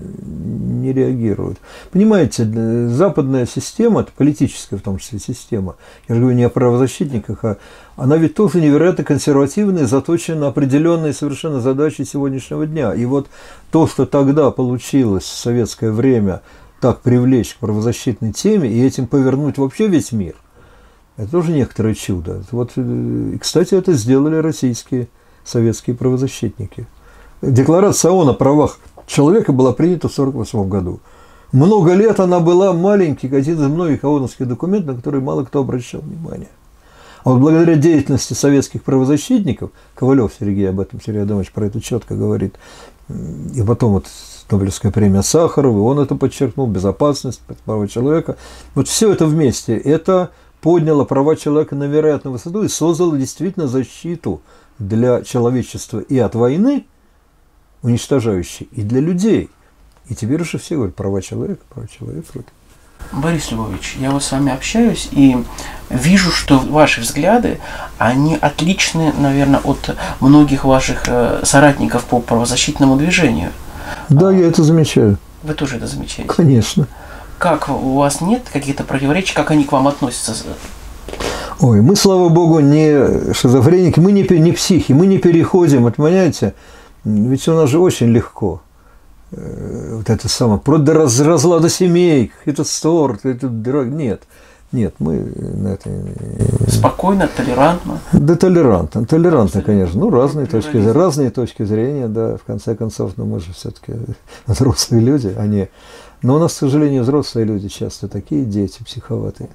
не реагируют. Понимаете, западная система, это политическая в том числе система, я же говорю не о правозащитниках, а она ведь тоже невероятно консервативная, заточена на определенные совершенно задачи сегодняшнего дня. И вот то, что тогда получилось в советское время так привлечь к правозащитной теме и этим повернуть вообще весь мир, это тоже некоторое чудо. Вот, и, кстати, это сделали российские советские правозащитники. Декларация ООН о правах человека была принята в 1948 году. Много лет она была маленький, один из многих ООНовских документов, на которые мало кто обращал внимание. А вот благодаря деятельности советских правозащитников, Ковалев Сергей об этом, Сергей Адамович про это четко говорит, и потом вот Нобелевская премия Сахарова, он это подчеркнул, безопасность, права человека. Вот все это вместе, это подняло права человека на невероятную высоту и создало действительно защиту для человечества и от войны, уничтожающей, и для людей. И теперь уже все говорят, права человека, права человека. Борис Львович, я вот с вами общаюсь и вижу, что ваши взгляды, они отличны, наверное, от многих ваших соратников по правозащитному движению. Да, я это замечаю. Вы тоже это замечаете? Конечно. Как, у вас нет каких-то противоречий, как они к вам относятся? Ой, мы, слава богу, не шизофреники, мы не психи, мы не переходим, вот понимаете, ведь у нас же очень легко. Вот это самое, до разлада семей, это ссор, это нет. Нет, мы на это... Спокойно, толерантно. Да, толерантно, конечно. Ну, разные точки зрения, да, в конце концов, но мы же все-таки взрослые люди, а не... Но у нас, к сожалению, взрослые люди часто такие дети психоватые.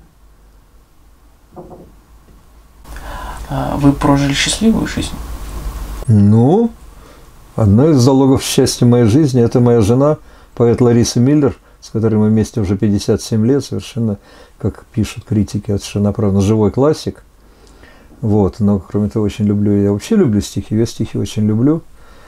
Вы прожили счастливую жизнь? Ну... Одно из залогов счастья моей жизни – это моя жена, поэт Лариса Миллер, с которой мы вместе уже 57 лет, совершенно, как пишут критики, совершенно оправданно, живой классик. Вот, но, кроме того, очень люблю, я вообще люблю стихи, я стихи очень люблю.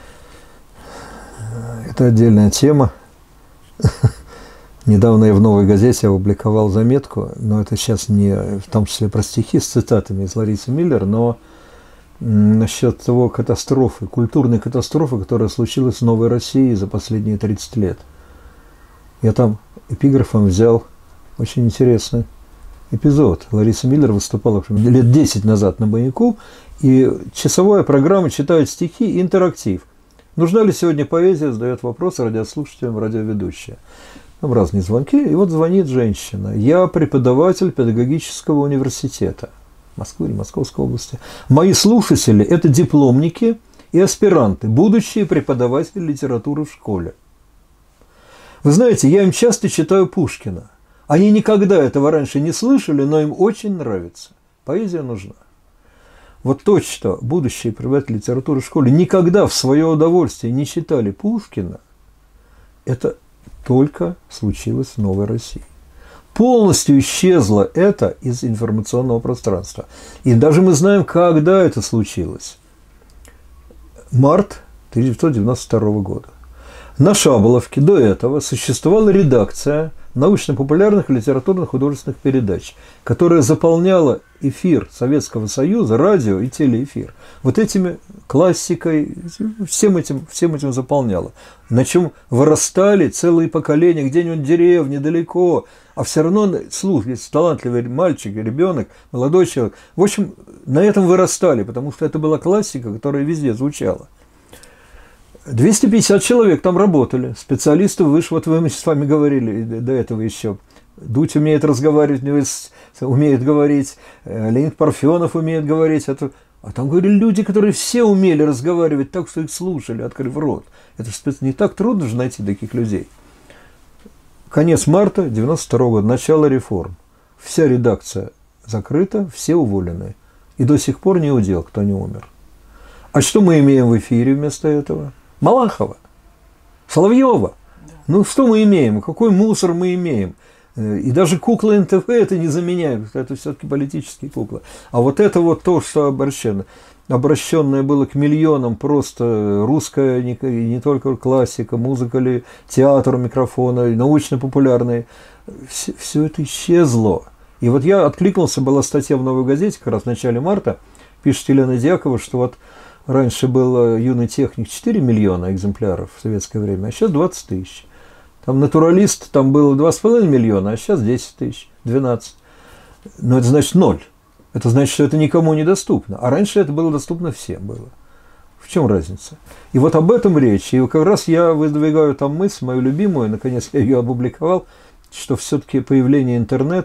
Это отдельная тема. Недавно я в «Новой газете» опубликовал заметку, но это сейчас не в том числе про стихи с цитатами из Ларисы Миллер, но насчет того катастрофы, культурной катастрофы, которая случилась в Новой России за последние 30 лет. Я там эпиграфом взял очень интересный эпизод. Лариса Миллер выступала лет 10 назад на «Маяку», и часовая программа «Читают стихи», интерактив. Нужна ли сегодня поэзия, задает вопрос радиослушателям радиоведущая. Там разные звонки, и вот звонит женщина. Я преподаватель педагогического университета Москвы или Московской области. Мои слушатели – это дипломники и аспиранты, будущие преподаватели литературы в школе. Вы знаете, я им часто читаю Пушкина. Они никогда этого раньше не слышали, но им очень нравится. Поэзия нужна. Вот то, что будущие преподаватели литературы в школе никогда в свое удовольствие не читали Пушкина, это только случилось в Новой России. Полностью исчезло это из информационного пространства. И даже мы знаем, когда это случилось. Март 1992 года. На Шаболовке до этого существовала редакция научно-популярных литературно-художественных передач, которая заполняла эфир Советского Союза, радио и телеэфир. Вот этими классикой, всем этим заполняла. На чем вырастали целые поколения, где-нибудь в деревне, далеко, а все равно слушали, талантливый мальчик, ребенок, молодой человек. В общем, на этом вырастали, потому что это была классика, которая везде звучала. 250 человек там работали, специалисты выше, вот мы с вами говорили до этого еще. Дудь умеет разговаривать, умеет говорить, Леонид Парфенов умеет говорить. А там говорили люди, которые все умели разговаривать так, что их слушали, открыв рот. Это не так трудно же найти таких людей. Конец марта 1992 года, начало реформ. Вся редакция закрыта, все уволены. И до сих пор не удел, кто не умер. А что мы имеем в эфире вместо этого? Малахова, Соловьева. Ну, что мы имеем? Какой мусор мы имеем? И даже кукла НТВ это не заменяет, это все-таки политические куклы. А вот это вот то, что обращенное было к миллионам, просто русская, не только классика, музыка ли, театр, микрофона, научно-популярные, все это исчезло. И вот я откликнулся, была статья в «Новой газете» как раз в начале марта, пишет Елена Дьякова, что вот раньше был «Юный техник» 4 миллиона экземпляров в советское время, а сейчас 20 тысяч. Там «Натуралист» там было 2,5 миллиона, а сейчас 10 тысяч, 12. Но это значит 0. Это значит, что это никому не доступно. А раньше это было доступно всем было. В чем разница? И вот об этом речь. И как раз я выдвигаю там мысль, мою любимую, наконец я ее опубликовал, что все-таки появление интернета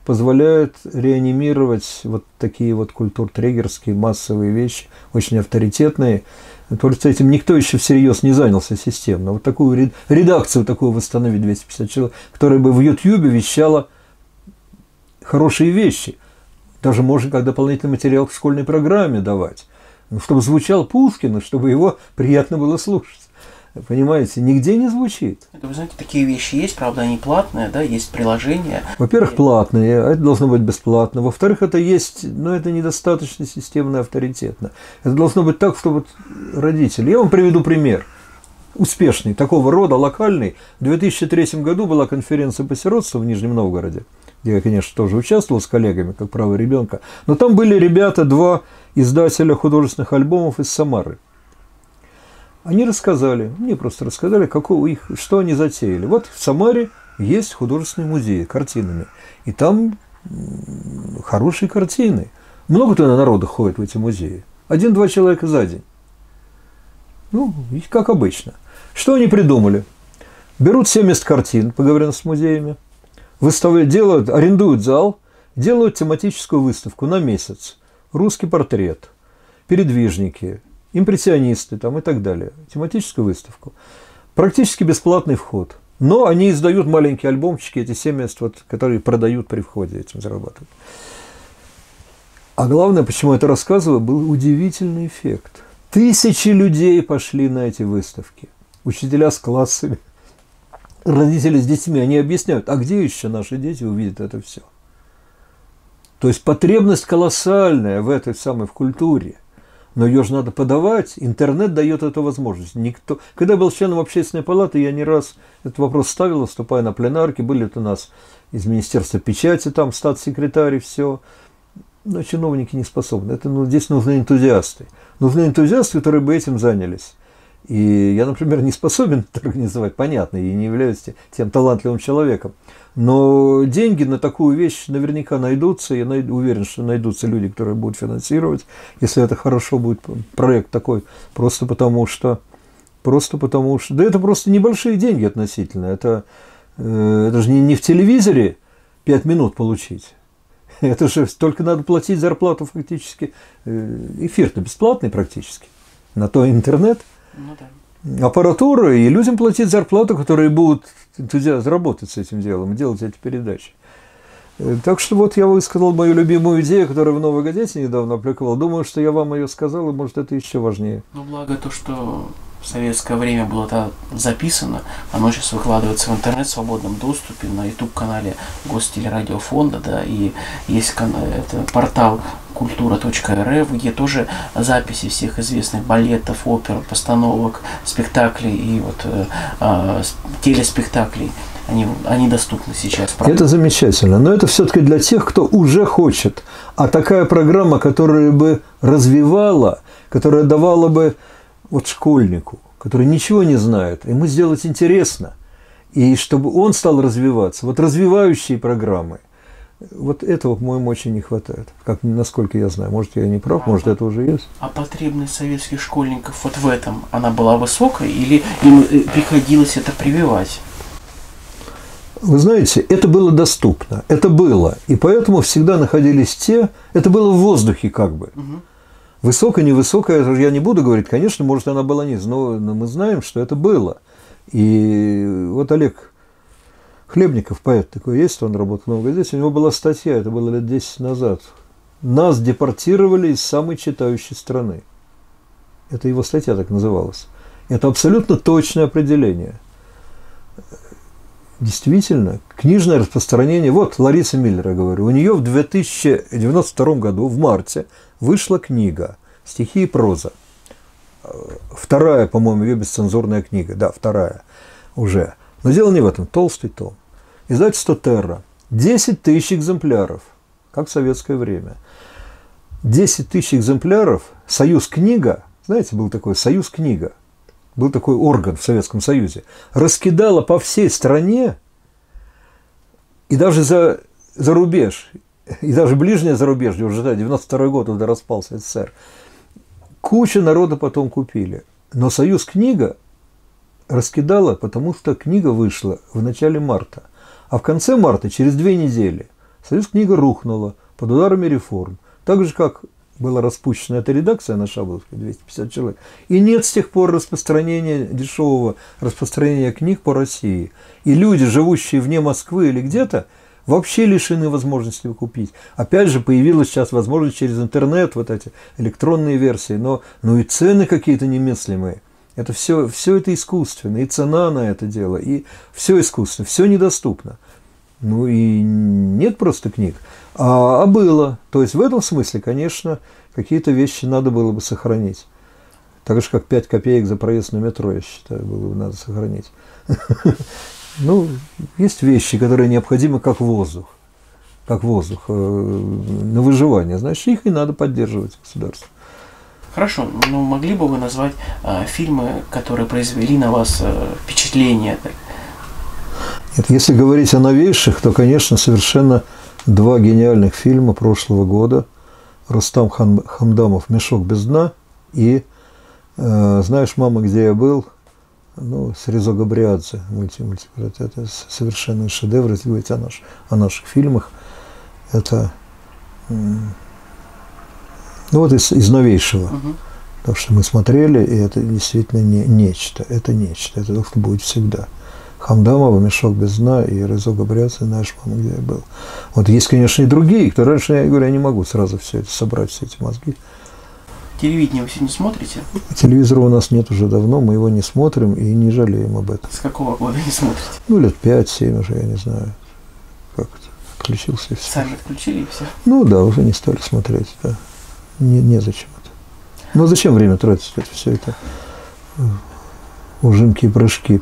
позволяют реанимировать вот такие вот культуртрегерские массовые вещи, очень авторитетные. Только этим никто еще всерьез не занялся системно. Вот такую редакцию такую восстановить 250 человек, которая бы в Ютьюбе вещала хорошие вещи. Даже можно как дополнительный материал к школьной программе давать. Чтобы звучал Пушкин, чтобы его приятно было слушать. Понимаете, нигде не звучит. Это, вы знаете, такие вещи есть, правда, они платные, да, есть приложения. Во-первых, платные, а это должно быть бесплатно. Во-вторых, это есть, но это недостаточно системно и авторитетно. Это должно быть так, чтобы родители... Я вам приведу пример. Успешный, такого рода, локальный. В 2003 году была конференция по сиротству в Нижнем Новгороде, где я, конечно, тоже участвовал с коллегами, как право ребенка. Но там были ребята, два издателя художественных альбомов из Самары. Они рассказали, мне просто рассказали, что они затеяли. Вот в Самаре есть художественный музей картинами. И там хорошие картины. Много туда народу ходит в эти музеи. 1-2 человека за день. Ну, как обычно. Что они придумали? Берут 70 картин, поговорим с музеями, выставляют, арендуют зал, делают тематическую выставку на месяц. Русский портрет, передвижники, импрессионисты там, и так далее. Тематическую выставку. Практически бесплатный вход. Но они издают маленькие альбомчики, эти 70, вот, которые продают при входе, этим зарабатывают. А главное, почему я это рассказываю, был удивительный эффект. Тысячи людей пошли на эти выставки. Учителя с классами, родители с детьми. Они объясняют, а где еще наши дети увидят это все? То есть потребность колоссальная в этой самой в культуре. Но ее же надо подавать. Интернет дает эту возможность. Никто... Когда я был членом общественной палаты, я не раз этот вопрос ставил, выступая на пленарке. Были у нас из Министерства печати, там статс-секретарь и все. Но чиновники не способны. Здесь нужны энтузиасты. Нужны энтузиасты, которые бы этим занялись. И я, например, не способен это организовать, понятно, и не являюсь тем талантливым человеком. Но деньги на такую вещь наверняка найдутся. Я уверен, что найдутся люди, которые будут финансировать, если это хорошо будет проект такой. Просто потому что... Да это просто небольшие деньги относительно. Это же не в телевизоре 5 минут получить. Это же только надо платить зарплату фактически. Эфир-то бесплатный практически. На то интернет. Ну, да. Аппаратура, и людям платить зарплату, которые будут работать с этим делом, делать эти передачи. Так что вот я высказал мою любимую идею, которую в «Новой газете» недавно опубликовал. Думаю, что я вам ее сказал, и может это еще важнее. Ну, благо то, что в советское время было это записано, оно сейчас выкладывается в интернет в свободном доступе на YouTube-канале Гостелерадиофонда, да, и есть это портал kultura.rf, где тоже записи всех известных балетов, опер, постановок, спектаклей и вот телеспектаклей. Они доступны сейчас. Правда? Это замечательно, но это все-таки для тех, кто уже хочет. А такая программа, которая бы развивала, которая давала бы вот школьнику, который ничего не знает, ему сделать интересно, и чтобы он стал развиваться. Вот развивающие программы, вот этого, по-моему, очень не хватает, насколько я знаю. Может, я не прав, может, это уже есть. А потребность советских школьников вот в этом, она была высокой или им приходилось это прививать? Вы знаете, это было доступно, это было, и поэтому всегда находились это было в воздухе как бы. Угу. Высокая, невысокая, я не буду говорить, конечно, может, она была низкая, но мы знаем, что это было. И вот Олег Хлебников, поэт такой есть, он работал в «Новой газете», у него была статья, это было лет 10 назад. Нас депортировали из самой читающей страны. Это его статья так называлась. Это абсолютно точное определение. Действительно, книжное распространение. Вот Лариса Миллер, я говорю, у нее в 2092 году, в марте, вышла книга «Стихи и проза». Вторая, по-моему, ее бесцензурная книга. Да, вторая уже. Но дело не в этом. Толстый том. Издательство «Терра». 10 тысяч экземпляров, как в советское время. 10 тысяч экземпляров. «Союз книга». Знаете, был такой «Союз книга». Был такой орган в Советском Союзе. Раскидала по всей стране и даже за рубеж, и даже ближнее зарубежье, уже 92 год, когда распался СССР. Куча народа потом купили. Но «Союз книга» раскидала, потому что книга вышла в начале марта. А в конце марта, через 2 недели, Союзкнига рухнула под ударами реформ. Так же, как была распущена эта редакция на Шабловской, 250 человек. И нет с тех пор распространения, дешевого распространения книг по России. И люди, живущие вне Москвы или где-то, вообще лишены возможности его купить. Опять же, появилась сейчас возможность через интернет, вот эти электронные версии, но и цены какие-то немыслимые. Это все это искусственно, и цена на это дело, и все искусственно, все недоступно. Ну и нет просто книг. А было. То есть в этом смысле, конечно, какие-то вещи надо было бы сохранить. Так же, как 5 копеек за проезд на метро, я считаю, было бы надо сохранить. Ну, есть вещи, которые необходимы как воздух. Как воздух на выживание. Значит, их и надо поддерживать государство. Хорошо, но могли бы вы назвать фильмы, которые произвели на вас впечатление? Нет, если говорить о новейших, то, конечно, совершенно 2 гениальных фильма прошлого года. Рустам Хамдамов «Мешок без дна» и «Знаешь, мама, где я был?» с Резо Габриадзе. Это совершенно шедевр, если говорить о наших фильмах. Это из новейшего. То, что мы смотрели, и это действительно нечто. Это нечто. Это то, что будет всегда. Хамдамова «Мешок без дна» и Резо Габриадзе «Знаешь, мама, где я был». Вот есть, конечно, и другие, кто раньше, я говорю, я не могу сразу все это собрать, все эти мозги. Телевидение вы сегодня смотрите? Телевизора у нас нет уже давно, мы его не смотрим и не жалеем об этом. С какого года не смотрите? Лет 5-7 уже, я не знаю, как это, отключился и все. Сами отключили и все? Да, уже не стали смотреть, да. Незачем это. Но зачем время тратить это все это? Ужимки и прыжки.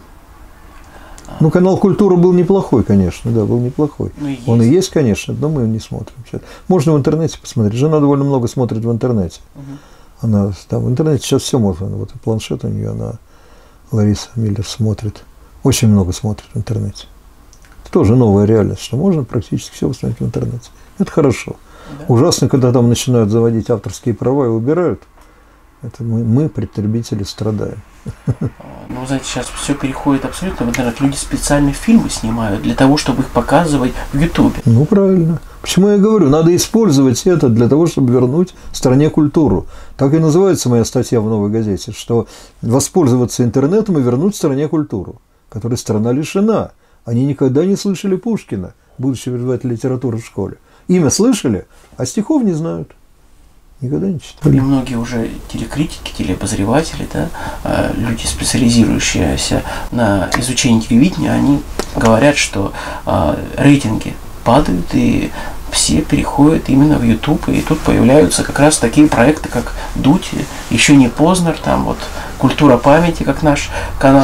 Канал «Культура» был неплохой, конечно, да, был неплохой. Он и есть, конечно, но мы его не смотрим. Можно в интернете посмотреть. Жена довольно много смотрит в интернете. Она там в интернете сейчас все можно. Вот и планшет у нее, Лариса Миллер смотрит. Очень много смотрит в интернете. Это тоже новая реальность, что можно практически все посмотреть в интернете. Это хорошо. Да. Ужасно, когда там начинают заводить авторские права и убирают. Это мы потребители, страдаем. Знаете, сейчас все переходит абсолютно в интернет. Люди специально фильмы снимают для того, чтобы их показывать в Ютубе. Правильно. Почему я говорю, надо использовать это для того, чтобы вернуть стране культуру. Так и называется моя статья в «Новой газете», что воспользоваться интернетом и вернуть стране культуру, которой страна лишена. Они никогда не слышали Пушкина, будучи преподавателем литературы в школе. Имя слышали, а стихов не знают. Никогда не читали. И многие уже телекритики, телеобозреватели, люди, специализирующиеся на изучении телевидения, они говорят, что рейтинги падают, и все переходят именно в YouTube, и тут появляются как раз такие проекты, как «Дудь», «Еще не Познер», «Культура памяти», как наш канал.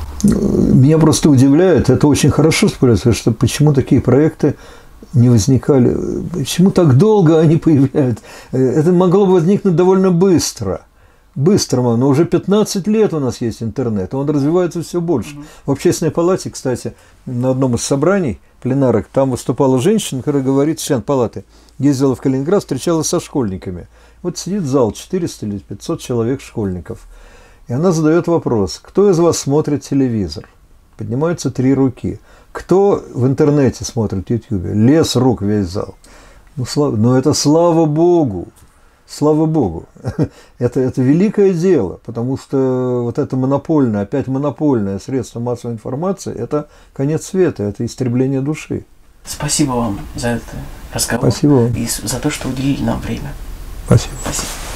Меня просто удивляет, это очень хорошо, что почему такие проекты не возникали, почему так долго они появляются. Это могло бы возникнуть довольно быстро, но уже 15 лет у нас есть интернет, и он развивается все больше. В Общественной палате, кстати, на одном из собраний пленарок, там выступала женщина, которая говорит, член палаты, ездила в Калининград, встречалась со школьниками. Вот сидит зал, 400 или 500 человек школьников, и она задает вопрос: кто из вас смотрит телевизор? Поднимаются 3 руки. Кто в интернете смотрит в Ютьюбе? Лес рук весь зал. Но это слава Богу. Слава Богу. Это великое дело, потому что вот это опять монопольное средство массовой информации, это конец света, это истребление души. Спасибо вам за этот разговор. Спасибо вам. И за то, что уделили нам время. Спасибо. Спасибо.